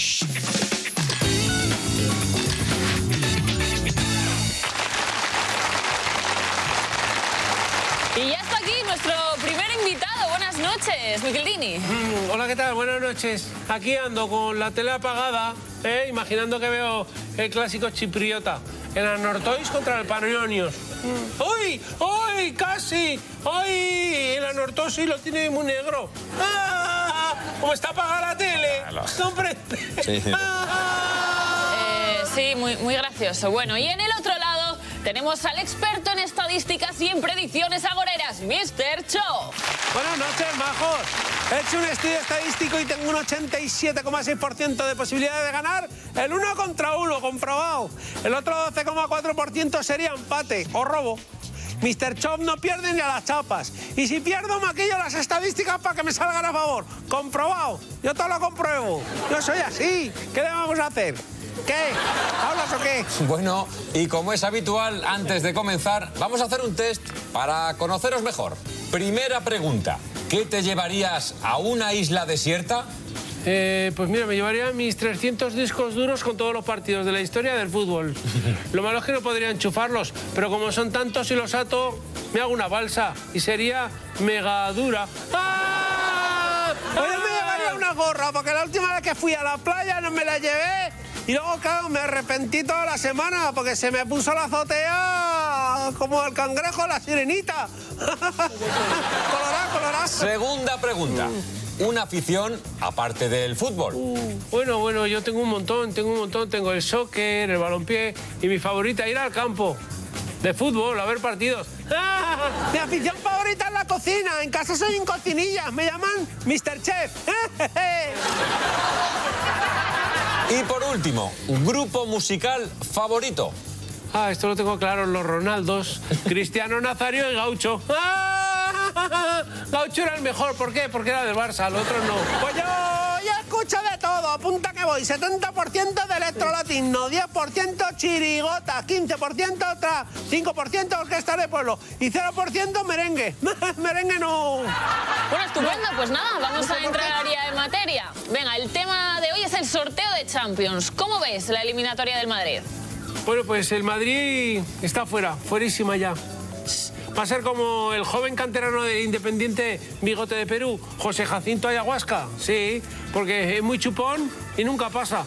Y ya está aquí nuestro primer invitado. Buenas noches, Mikel Dini. Mm, hola, ¿qué tal? Buenas noches. Aquí ando con la tele apagada, ¿eh? Imaginando que veo el clásico chipriota. El Anortois contra el Panionios. Mm. ¡Uy! ¡Uy! ¡Casi! ¡Ay! El Anortois lo tiene muy negro. ¡Ah! ¿Cómo está apagada la tele? ¡Hombre! Sí, eh, sí muy, muy gracioso. Bueno, y en el otro lado tenemos al experto en estadísticas y en predicciones agoreras, mister Cho. Buenas noches, majos. He hecho un estudio estadístico y tengo un ochenta y siete coma seis por ciento de posibilidad de ganar el uno contra uno, comprobado. El otro doce coma cuatro por ciento sería empate o robo. mister Chop no pierde ni a las chapas. Y si pierdo, maquillo las estadísticas para que me salgan a favor. Comprobado. Yo todo lo compruebo. Yo soy así. ¿Qué le vamos a hacer? ¿Qué? ¿Hablas o qué? Bueno, y como es habitual, antes de comenzar, vamos a hacer un test para conoceros mejor. Primera pregunta. ¿Qué te llevarías a una isla desierta? Eh, pues mira, me llevaría mis trescientos discos duros con todos los partidos de la historia del fútbol. Lo malo es que no podría enchufarlos, pero como son tantos y los ato, me hago una balsa y sería mega dura. ¡Ah! Pues yo me llevaría una gorra, porque la última vez que fui a la playa no me la llevé. Y luego, claro, me arrepentí toda la semana porque se me puso la azotea como el cangrejo la sirenita. Colorá, colorá. Segunda pregunta. Una afición aparte del fútbol. Uh, bueno, bueno, yo tengo un montón, tengo un montón. Tengo el soccer, el balompié y mi favorita, ir al campo de fútbol, a ver partidos. ¡Ah! Mi afición favorita es la cocina. En casa soy un cocinilla. Me llaman mister Chef. Y por último, un grupo musical favorito. Ah, esto lo tengo claro, los Ronaldos, Cristiano, Nazario y Gaucho. ¡Ah! Gaucho era el mejor, ¿por qué? Porque era del Barça, el otro no. Pues yo ya escucho de todo, apunta que voy, setenta por ciento de electrolatino, diez por ciento chirigota, quince por ciento otra, cinco por ciento orquesta de pueblo y cero por ciento merengue. Merengue no. Bueno, estupendo, pues nada, vamos a entrar ya en materia. Venga, el tema de hoy es el sorteo de Champions. ¿Cómo ves la eliminatoria del Madrid? Bueno, pues el Madrid está fuera, fuerísima ya. Va a ser como el joven canterano de Independiente Bigote de Perú, José Jacinto Ayahuasca. Sí, porque es muy chupón y nunca pasa.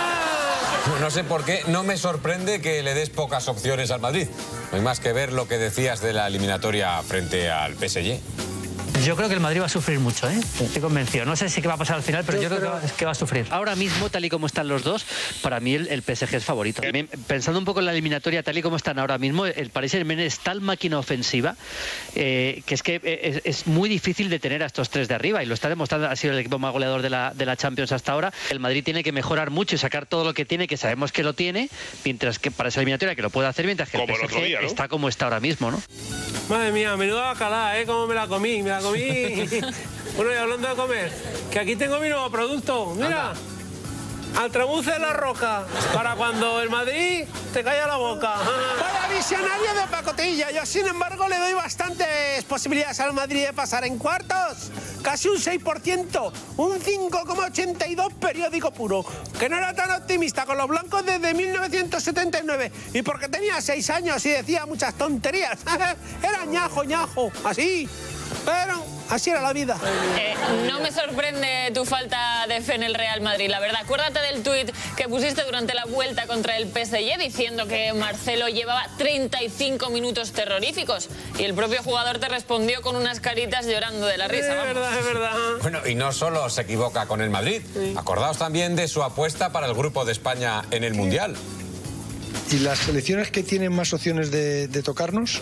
¡Ah! No sé por qué, no me sorprende que le des pocas opciones al Madrid. No hay más que ver lo que decías de la eliminatoria frente al P S G. Yo creo que el Madrid va a sufrir mucho, ¿eh? Estoy convencido. No sé si qué va a pasar al final, pero yo, yo creo, creo que, va, que va a sufrir. Ahora mismo, tal y como están los dos, para mí el, el P S G es favorito. También, pensando un poco en la eliminatoria, tal y como están ahora mismo, el Paris Saint-Germain es tal máquina ofensiva eh, que es que es, es muy difícil detener a estos tres de arriba, y lo está demostrando, ha sido el equipo más goleador de la, de la Champions hasta ahora. El Madrid tiene que mejorar mucho y sacar todo lo que tiene, que sabemos que lo tiene, mientras que para esa eliminatoria que lo puede hacer, mientras que el P S G el otro día, ¿no? Está como está ahora mismo, ¿no? Madre mía, menuda bacalá, ¿eh? Cómo me la comí, me la comí. Bueno, y hablando de comer, que aquí tengo mi nuevo producto, mira. Anda. Altramuce de la Roca, para cuando el Madrid te calla la boca. Vaya visionario de pacotilla. Yo, sin embargo, le doy bastantes posibilidades al Madrid de pasar en cuartos. Casi un seis por ciento, un cinco coma ochenta y dos periódico puro. Que no era tan optimista con los blancos desde mil novecientos setenta y nueve. Y porque tenía seis años y decía muchas tonterías. Era ñajo, ñajo, así. Pero así era la vida. Eh, no me sorprende tu falta de fe en el Real Madrid, la verdad. Acuérdate del tuit que pusiste durante la vuelta contra el P S G diciendo que Marcelo llevaba treinta y cinco minutos terroríficos y el propio jugador te respondió con unas caritas llorando de la risa. Es verdad, es verdad. Bueno, y no solo se equivoca con el Madrid. Sí. Acordaos también de su apuesta para el Grupo de España en el Mundial. ¿Y las selecciones que tienen más opciones de, de tocarnos?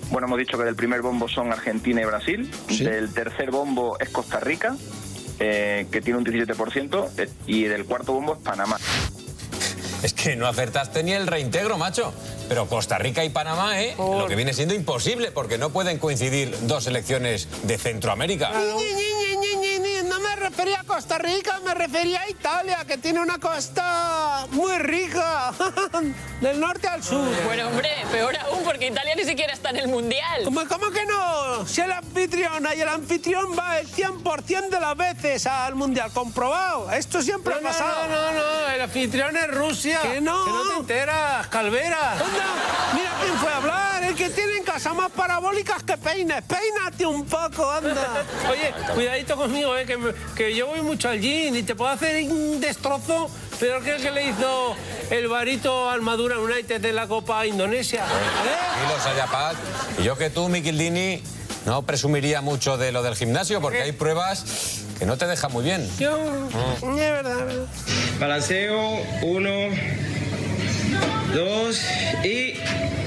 Bueno, hemos dicho que del primer bombo son Argentina y Brasil, ¿sí? Del tercer bombo es Costa Rica, eh, que tiene un diecisiete por ciento, eh, y del cuarto bombo es Panamá. Es que no acertaste ni el reintegro, macho. Pero Costa Rica y Panamá, ¿eh? Por... Lo que viene siendo imposible, porque no pueden coincidir dos selecciones de Centroamérica. Claro. No me refería a Costa Rica, me refería a Italia, que tiene una costa muy rica, del norte al sur. Bueno, hombre, peor aún, porque Italia ni siquiera está en el Mundial. ¿Cómo, cómo que no? Si el anfitriona y el anfitrión va el cien por cien de las veces al Mundial, comprobado. Esto siempre no, ha pasado. No, no, no, el anfitrión es Rusia. ¿Que no? Que no te enteras, Calvera. Anda, mira quién fue a hablar, el que tiene en casa más parabólicas que peines. Peínate un poco, anda. Oye, cuidadito conmigo, eh, que, me, que yo voy mucho al gym y te puedo hacer un destrozo peor que el que le hizo el Barito al Madura United de la Copa Indonesia. ¿Eh? Y los Ayapat. Y yo que tú, Mikildini, no presumiría mucho de lo del gimnasio, porque hay pruebas que no te dejan muy bien. Yo, mm. es verdad. Balanceo, uno, dos y...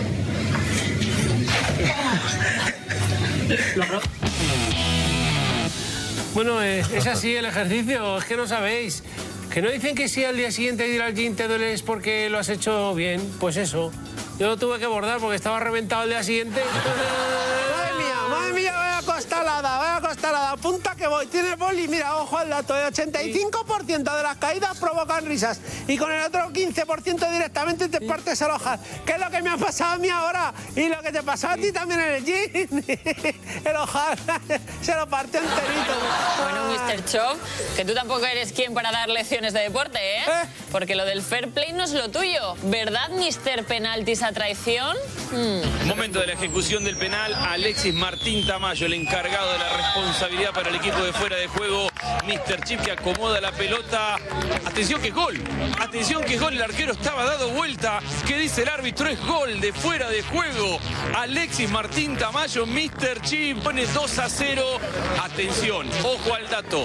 Bueno, eh, es así el ejercicio, es que no sabéis. Que no dicen que si al día siguiente de ir al gym te duele es porque lo has hecho bien. Pues eso. Yo lo tuve que bordar porque estaba reventado el día siguiente. Madre mía, madre mía, vaya costalada, vaya costalada. Apunta que voy. Tiene boli, mira, ojo al dato. El ochenta y cinco por ciento de las caídas provocan risas. Y con el otro quince por ciento directamente te partes el ojal. ¿Qué es lo que me ha pasado a mí ahora? Y lo que te pasó a ti también en el gym. El ojal se lo partió enterito. Bueno, mister Chop, que tú tampoco eres quien para dar lecciones de deporte, ¿eh? ¿Eh? Porque lo del fair play no es lo tuyo. ¿Verdad, mister Penaltis a traición? Hmm. Momento de la ejecución del penal. Alexis Martín Tamayo, el encargado de la responsabilidad para el equipo de fuera de juego. mister Chip que acomoda la pelota. Atención que es gol. Atención que es gol. El arquero estaba dado vuelta. ¿Qué dice el árbitro? Es gol de fuera de juego. Alexis Martín Tamayo, mister Chip pone dos a cero. Atención, ojo al dato.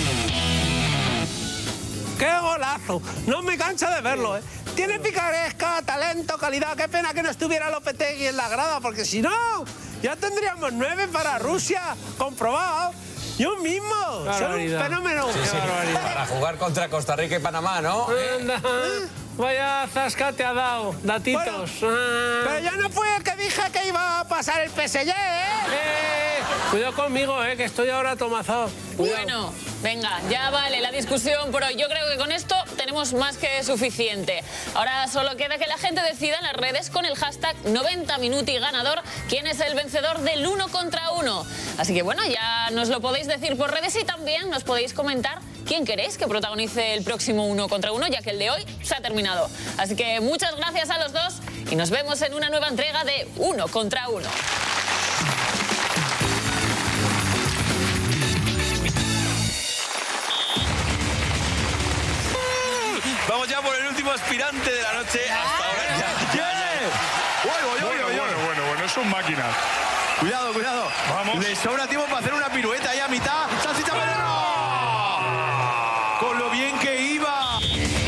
¡Qué golazo! No me canso de verlo, ¿eh? Tiene picaresca, talento, calidad. Qué pena que no estuviera Lopetegui en la grada, porque si no, ya tendríamos nueve para Rusia, comprobado. Yo mismo, soy un fenómeno. Sí, sí, para jugar contra Costa Rica y Panamá, ¿no? Anda, ¿Eh? Vaya zasca te ha dado, datitos. Bueno, ah. Pero yo no fui el que dije que iba a pasar el P S G, ¿eh? eh cuidado conmigo, eh, que estoy ahora tomazado. Cuidado. Bueno, venga, ya vale la discusión por hoy. Yo creo que con esto tenemos más que suficiente. Ahora solo queda que la gente decida en las redes con el hashtag noventa minuti ganador quién es el vencedor del uno contra uno. Así que bueno, ya nos lo podéis decir por redes y también nos podéis comentar quién queréis que protagonice el próximo uno contra uno, ya que el de hoy se ha terminado. Así que muchas gracias a los dos y nos vemos en una nueva entrega de uno contra uno. Vamos ya por el último aspirante de la noche. Hasta ahora ya. ya, ya. Bueno, bueno, bueno, bueno, bueno, son máquinas. Cuidado, cuidado. Vamos. Le sobra tiempo para hacer una pirueta ahí a mitad. ¡Salchicha Moreno! Con lo bien que iba.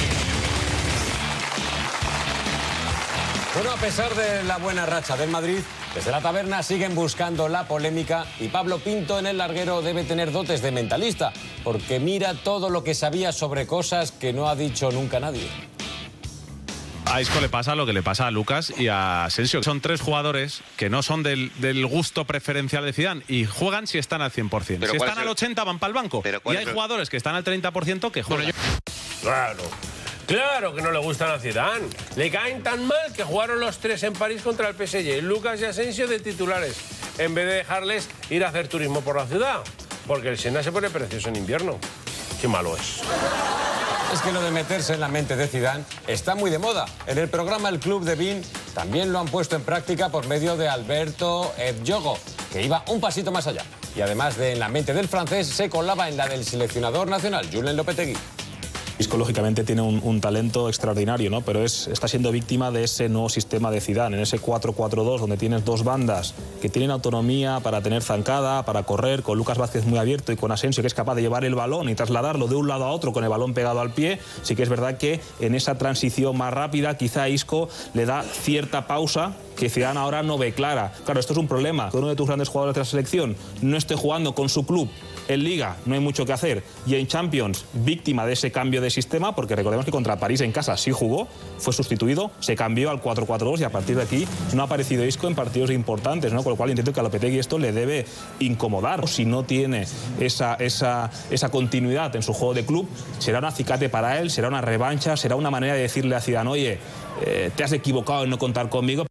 Bueno, a pesar de la buena racha del Madrid, desde la taberna siguen buscando la polémica y Pablo Pinto en el larguero debe tener dotes de mentalista, porque mira todo lo que sabía sobre cosas que no ha dicho nunca nadie. A Isco le pasa lo que le pasa a Lucas y a Asensio. Son tres jugadores que no son del, del gusto preferencial de Zidane y juegan si están al cien por cien. Si están al ochenta por ciento van para el banco. Y hay jugadores que están al treinta por ciento que juegan. Claro. Claro que no le gustan a Zidane. Le caen tan mal que jugaron los tres en París contra el P S G. Lucas y Asensio de titulares, en vez de dejarles ir a hacer turismo por la ciudad. Porque el Sena se pone precioso en invierno. Qué malo es. Es que lo de meterse en la mente de Zidane está muy de moda. En el programa El Club de Vin también lo han puesto en práctica por medio de Alberto Edjogo, que iba un pasito más allá. Y además de en la mente del francés, se colaba en la del seleccionador nacional, Julen Lopetegui. Isco lógicamente tiene un, un talento extraordinario, ¿no? Pero es, está siendo víctima de ese nuevo sistema de Zidane, en ese cuatro cuatro dos, donde tienes dos bandas que tienen autonomía para tener zancada, para correr, con Lucas Vázquez muy abierto y con Asensio, que es capaz de llevar el balón y trasladarlo de un lado a otro con el balón pegado al pie. Sí que es verdad que en esa transición más rápida quizá a Isco le da cierta pausa que Zidane ahora no ve clara. Claro, esto es un problema. Que uno de tus grandes jugadores de la selección no esté jugando con su club en Liga, no hay mucho que hacer, y en Champions, víctima de ese cambio de sistema, porque recordemos que contra París en casa sí jugó, fue sustituido, se cambió al cuatro cuatro dos y a partir de aquí no ha aparecido Isco en partidos importantes, ¿no? Con lo cual entiendo que a Lopetegui esto le debe incomodar. Si no tiene esa, esa, esa continuidad en su juego de club, será un acicate para él, será una revancha, será una manera de decirle a Zidane, oye, eh, te has equivocado en no contar conmigo.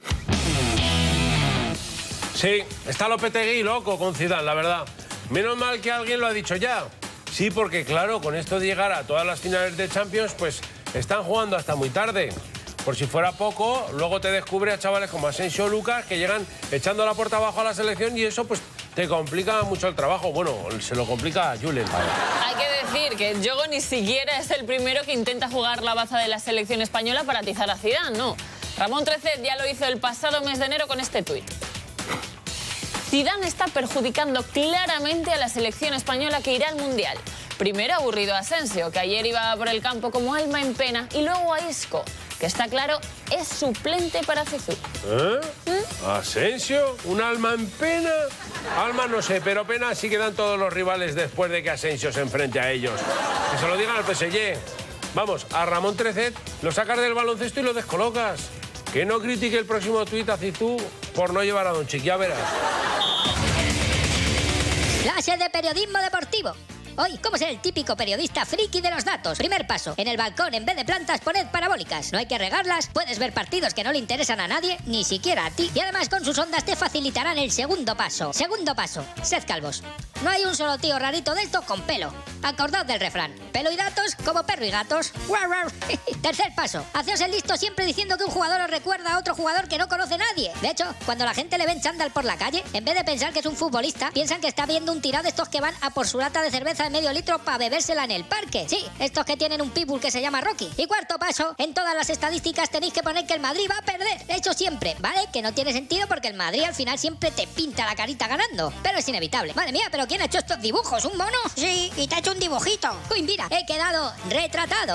Sí, está Lopetegui loco con Zidane, la verdad. Menos mal que alguien lo ha dicho ya. Sí, porque claro, con esto de llegar a todas las finales de Champions, pues están jugando hasta muy tarde. Por si fuera poco, luego te descubre a chavales como Asensio o Lucas que llegan echando la puerta abajo a la selección y eso pues te complica mucho el trabajo. Bueno, se lo complica a Julen. Hay que decir que Yogo ni siquiera es el primero que intenta jugar la baza de la selección española para atizar a Zidane, no. Ramón Trecet ya lo hizo el pasado mes de enero con este tuit. Zidane está perjudicando claramente a la selección española que irá al Mundial. Primero aburrido a Asensio, que ayer iba por el campo como alma en pena, y luego a Isco, que está claro, es suplente para Zizou. ¿Eh? ¿Mm? ¿Asensio? ¿Un alma en pena? Alma no sé, pero pena sí que dan todos los rivales después de que Asensio se enfrente a ellos. Que se lo digan al P S G. Vamos, a Ramón Trecet lo sacas del baloncesto y lo descolocas. Que no critique el próximo tuit a Zizou por no llevar a Doncic, ya verás. Clase de periodismo deportivo. Hoy, ¿cómo ser el típico periodista friki de los datos? Primer paso, en el balcón, en vez de plantas, poned parabólicas. No hay que regarlas, puedes ver partidos que no le interesan a nadie, ni siquiera a ti. Y además, con sus ondas te facilitarán el segundo paso. Segundo paso, sed calvos. No hay un solo tío rarito de estos con pelo. Acordad del refrán. Pelo y datos, como perro y gatos. Tercer paso, haceos el listo siempre diciendo que un jugador os recuerda a otro jugador que no conoce nadie. De hecho, cuando la gente le ve en chándal por la calle, en vez de pensar que es un futbolista, piensan que está viendo un tirado de estos que van a por su lata de cerveza de medio litro para bebérsela en el parque. Sí, estos que tienen un pitbull que se llama Rocky. Y cuarto paso, en todas las estadísticas tenéis que poner que el Madrid va a perder. De hecho, siempre, ¿vale? Que no tiene sentido porque el Madrid al final siempre te pinta la carita ganando. Pero es inevitable. Madre mía, ¿pero quién ha hecho estos dibujos? ¿Un mono? Sí, y te ha hecho un dibujito. Uy, mira, he quedado retratado.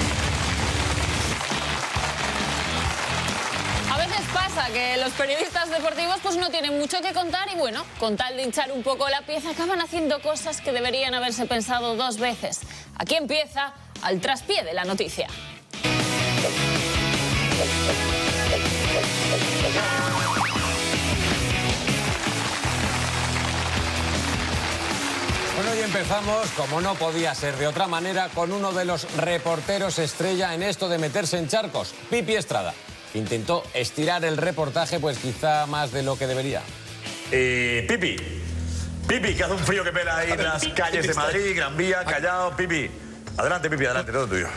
A veces pasa que los periodistas deportivos pues no tienen mucho que contar y bueno, con tal de hinchar un poco la pieza acaban haciendo cosas que deberían haberse pensado dos veces. Aquí empieza Al traspié de la noticia. Bueno, y empezamos, como no podía ser de otra manera, con uno de los reporteros estrella en esto de meterse en charcos, Pipi Estrada. Intentó estirar el reportaje, pues quizá más de lo que debería. Eh, Pipi, Pipi, que hace un frío que pela ahí en las calles de Madrid, Gran Vía, Callao, Pipi. Adelante, Pipi, adelante, todo tuyo.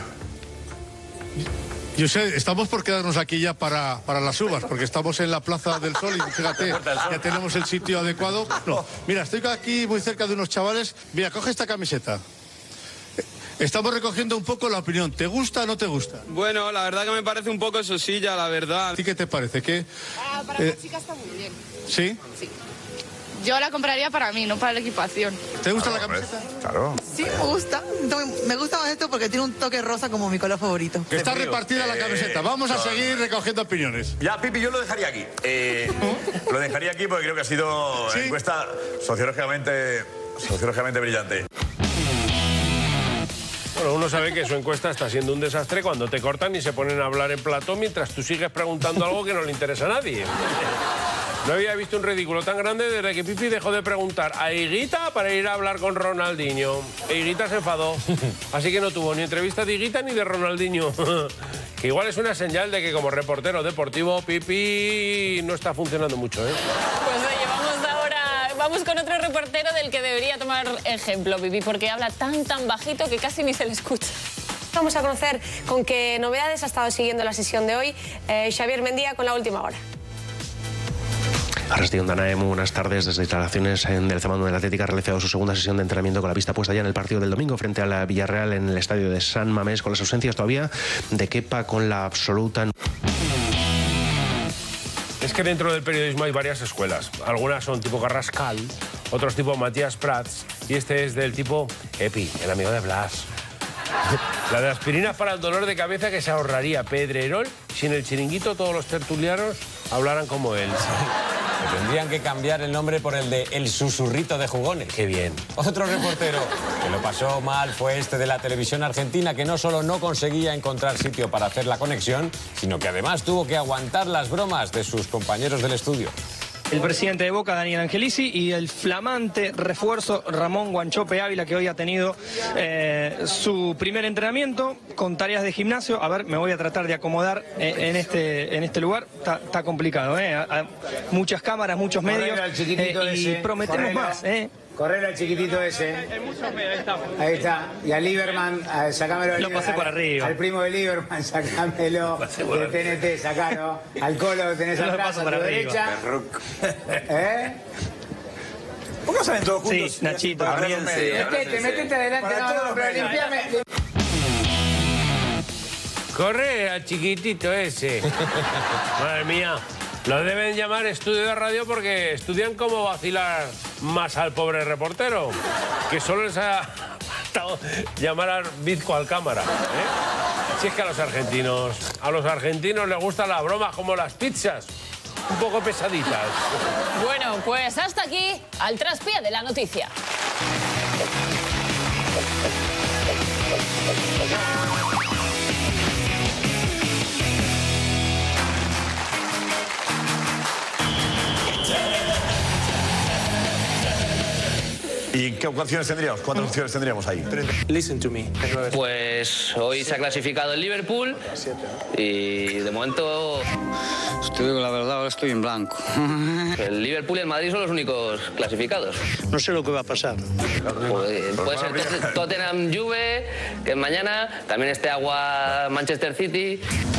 Yo sé, estamos por quedarnos aquí ya para, para las uvas, porque estamos en la Plaza del Sol y fíjate, ya tenemos el sitio adecuado. No, mira, estoy aquí muy cerca de unos chavales. Mira, coge esta camiseta. Estamos recogiendo un poco la opinión. ¿Te gusta o no te gusta? Bueno, la verdad que me parece un poco sosilla, la verdad. ¿A ti qué te parece? ¿Qué, ah, para eh, la chica está muy bien. ¿Sí? Sí. Yo la compraría para mí, no para la equipación. ¿Te gusta la camiseta? Claro. Sí, me gusta. Me gusta más esto porque tiene un toque rosa como mi color favorito. Que está repartida la camiseta. Vamos a seguir recogiendo opiniones. Ya, Pipi, yo lo dejaría aquí. Eh, lo dejaría aquí porque creo que ha sido ¿Sí? una encuesta sociológicamente, sociológicamente brillante. Bueno, uno sabe que su encuesta está siendo un desastre cuando te cortan y se ponen a hablar en plató mientras tú sigues preguntando algo que no le interesa a nadie. No había visto un ridículo tan grande desde que Pipi dejó de preguntar a Higuita para ir a hablar con Ronaldinho. E Higuita se enfadó, así que no tuvo ni entrevista de Higuita ni de Ronaldinho. Que igual es una señal de que como reportero deportivo Pipi no está funcionando mucho, ¿eh? Pues oye, vamos ahora, vamos con otro reportero del que debería tomar ejemplo Pipi, porque habla tan tan bajito que casi ni se le escucha. Vamos a conocer con qué novedades ha estado siguiendo la sesión de hoy eh, Xavier Mendía con la última hora. Arrastion Danae, muy buenas tardes. Desde instalaciones en del Zamando del Atlético ha realizado su segunda sesión de entrenamiento con la vista puesta ya en el partido del domingo frente a la Villarreal en el estadio de San Mamés, con las ausencias todavía de Kepa, con la absoluta... Es que dentro del periodismo hay varias escuelas. Algunas son tipo Carrascal, otros tipo Matías Prats, y este es del tipo Epi, el amigo de Blas. La de aspirinas para el dolor de cabeza que se ahorraría Pedrerol si en el chiringuito todos los tertulianos hablaran como él. Le tendrían que cambiar el nombre por el de El Susurrito de Jugones. Qué bien. Otro reportero que lo pasó mal fue este de la televisión argentina, que no solo no conseguía encontrar sitio para hacer la conexión, sino que además tuvo que aguantar las bromas de sus compañeros del estudio. El presidente de Boca, Daniel Angelici, y el flamante refuerzo Ramón Guanchope Ávila, que hoy ha tenido eh, su primer entrenamiento con tareas de gimnasio. A ver, me voy a tratar de acomodar eh, en, este, en este lugar. Está complicado, ¿eh? A, a, muchas cámaras, muchos medios, eh, y ese, prometemos correlo, más, ¿eh? Correr al chiquitito ese. Ahí está. Y a Lieberman, a, sacámelo. Lo pasé al, por arriba. Al primo de Lieberman, sacámelo. De T N T, sacalo. Al Colo que tenés atrás, a tu derecha. ¿Eh? ¿Cómo salen todos juntos? Sí, Nachito. Metete, metete adelante. No, no, pero limpiame. Corre al chiquitito ese. Madre mía. Lo deben llamar estudio de radio porque estudian cómo vacilar más al pobre reportero, que solo les ha bastado llamar al bizco al cámara, ¿eh? Si es que a los argentinos, a los argentinos les gustan las bromas como las pizzas, un poco pesaditas. Bueno, pues hasta aquí, al traspié de la noticia. ¿Y qué opciones tendríamos? ¿Cuántas opciones tendríamos ahí? Listen to me. Pues hoy se ha clasificado el Liverpool y de momento... Estoy digo la verdad, ahora estoy en blanco. El Liverpool y el Madrid son los únicos clasificados. No sé lo que va a pasar. Puede, puede ser Tottenham Juve, que es mañana, también este agua Manchester City.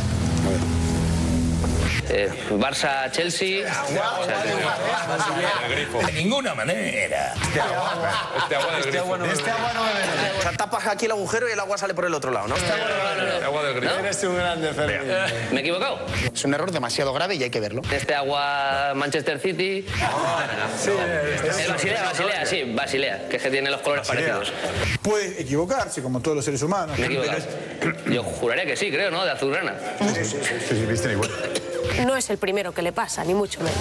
Eh, Barça, Chelsea. O sea, de ninguna manera. Este agua, este agua del grifo. De este agua no beberé. O sea, tapas aquí el agujero y el agua sale por el otro lado, ¿no? Este agua no beberé. Agua del grifo. Eres un grande, Fermín. ¿Me he equivocado? Es un error demasiado grave y hay que verlo. Este agua Manchester City. Sí, el Basilea, Basilea, sí, Basilea, que es que tiene los colores Basilea. parecidos. Puede equivocarse, como todos los seres humanos. Me he equivocado. Yo juraría que sí, creo, ¿no? De azulgrana. Sí, sí, sí, sí, viste igual. No es el primero que le pasa, ni mucho menos.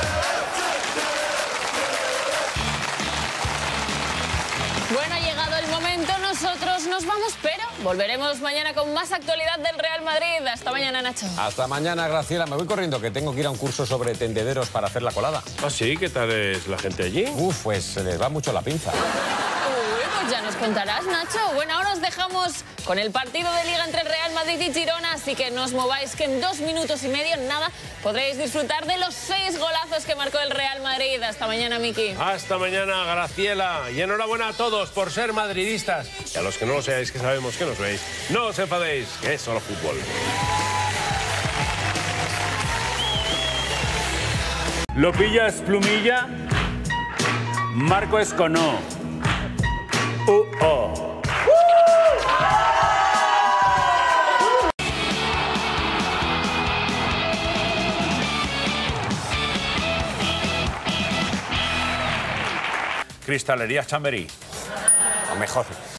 Bueno, ha llegado el momento, nosotros nos vamos, pero volveremos mañana con más actualidad del Real Madrid. Hasta mañana, Nacho. Hasta mañana, Graciela. Me voy corriendo, que tengo que ir a un curso sobre tendederos para hacer la colada. ¿Ah, sí? ¿Qué tal es la gente allí? Uf, pues se les va mucho la pinza. Uy, pues ya nos contarás, Nacho. Bueno, ahora os dejamos con el partido de Liga entre el Real Madrid y Girona, así que no os mováis, que en dos minutos y medio, nada, podréis disfrutar de los seis golazos que marcó el Real Madrid. Hasta mañana, Miki. Hasta mañana, Graciela. Y enhorabuena a todos por ser madridistas. Y a los que no lo seáis, que sabemos que nos veis, no os enfadéis, que es solo fútbol. ¿Lo pillas, Plumilla? Marco Esconó. Uh -oh. Cristalería Chamberí. O mejor.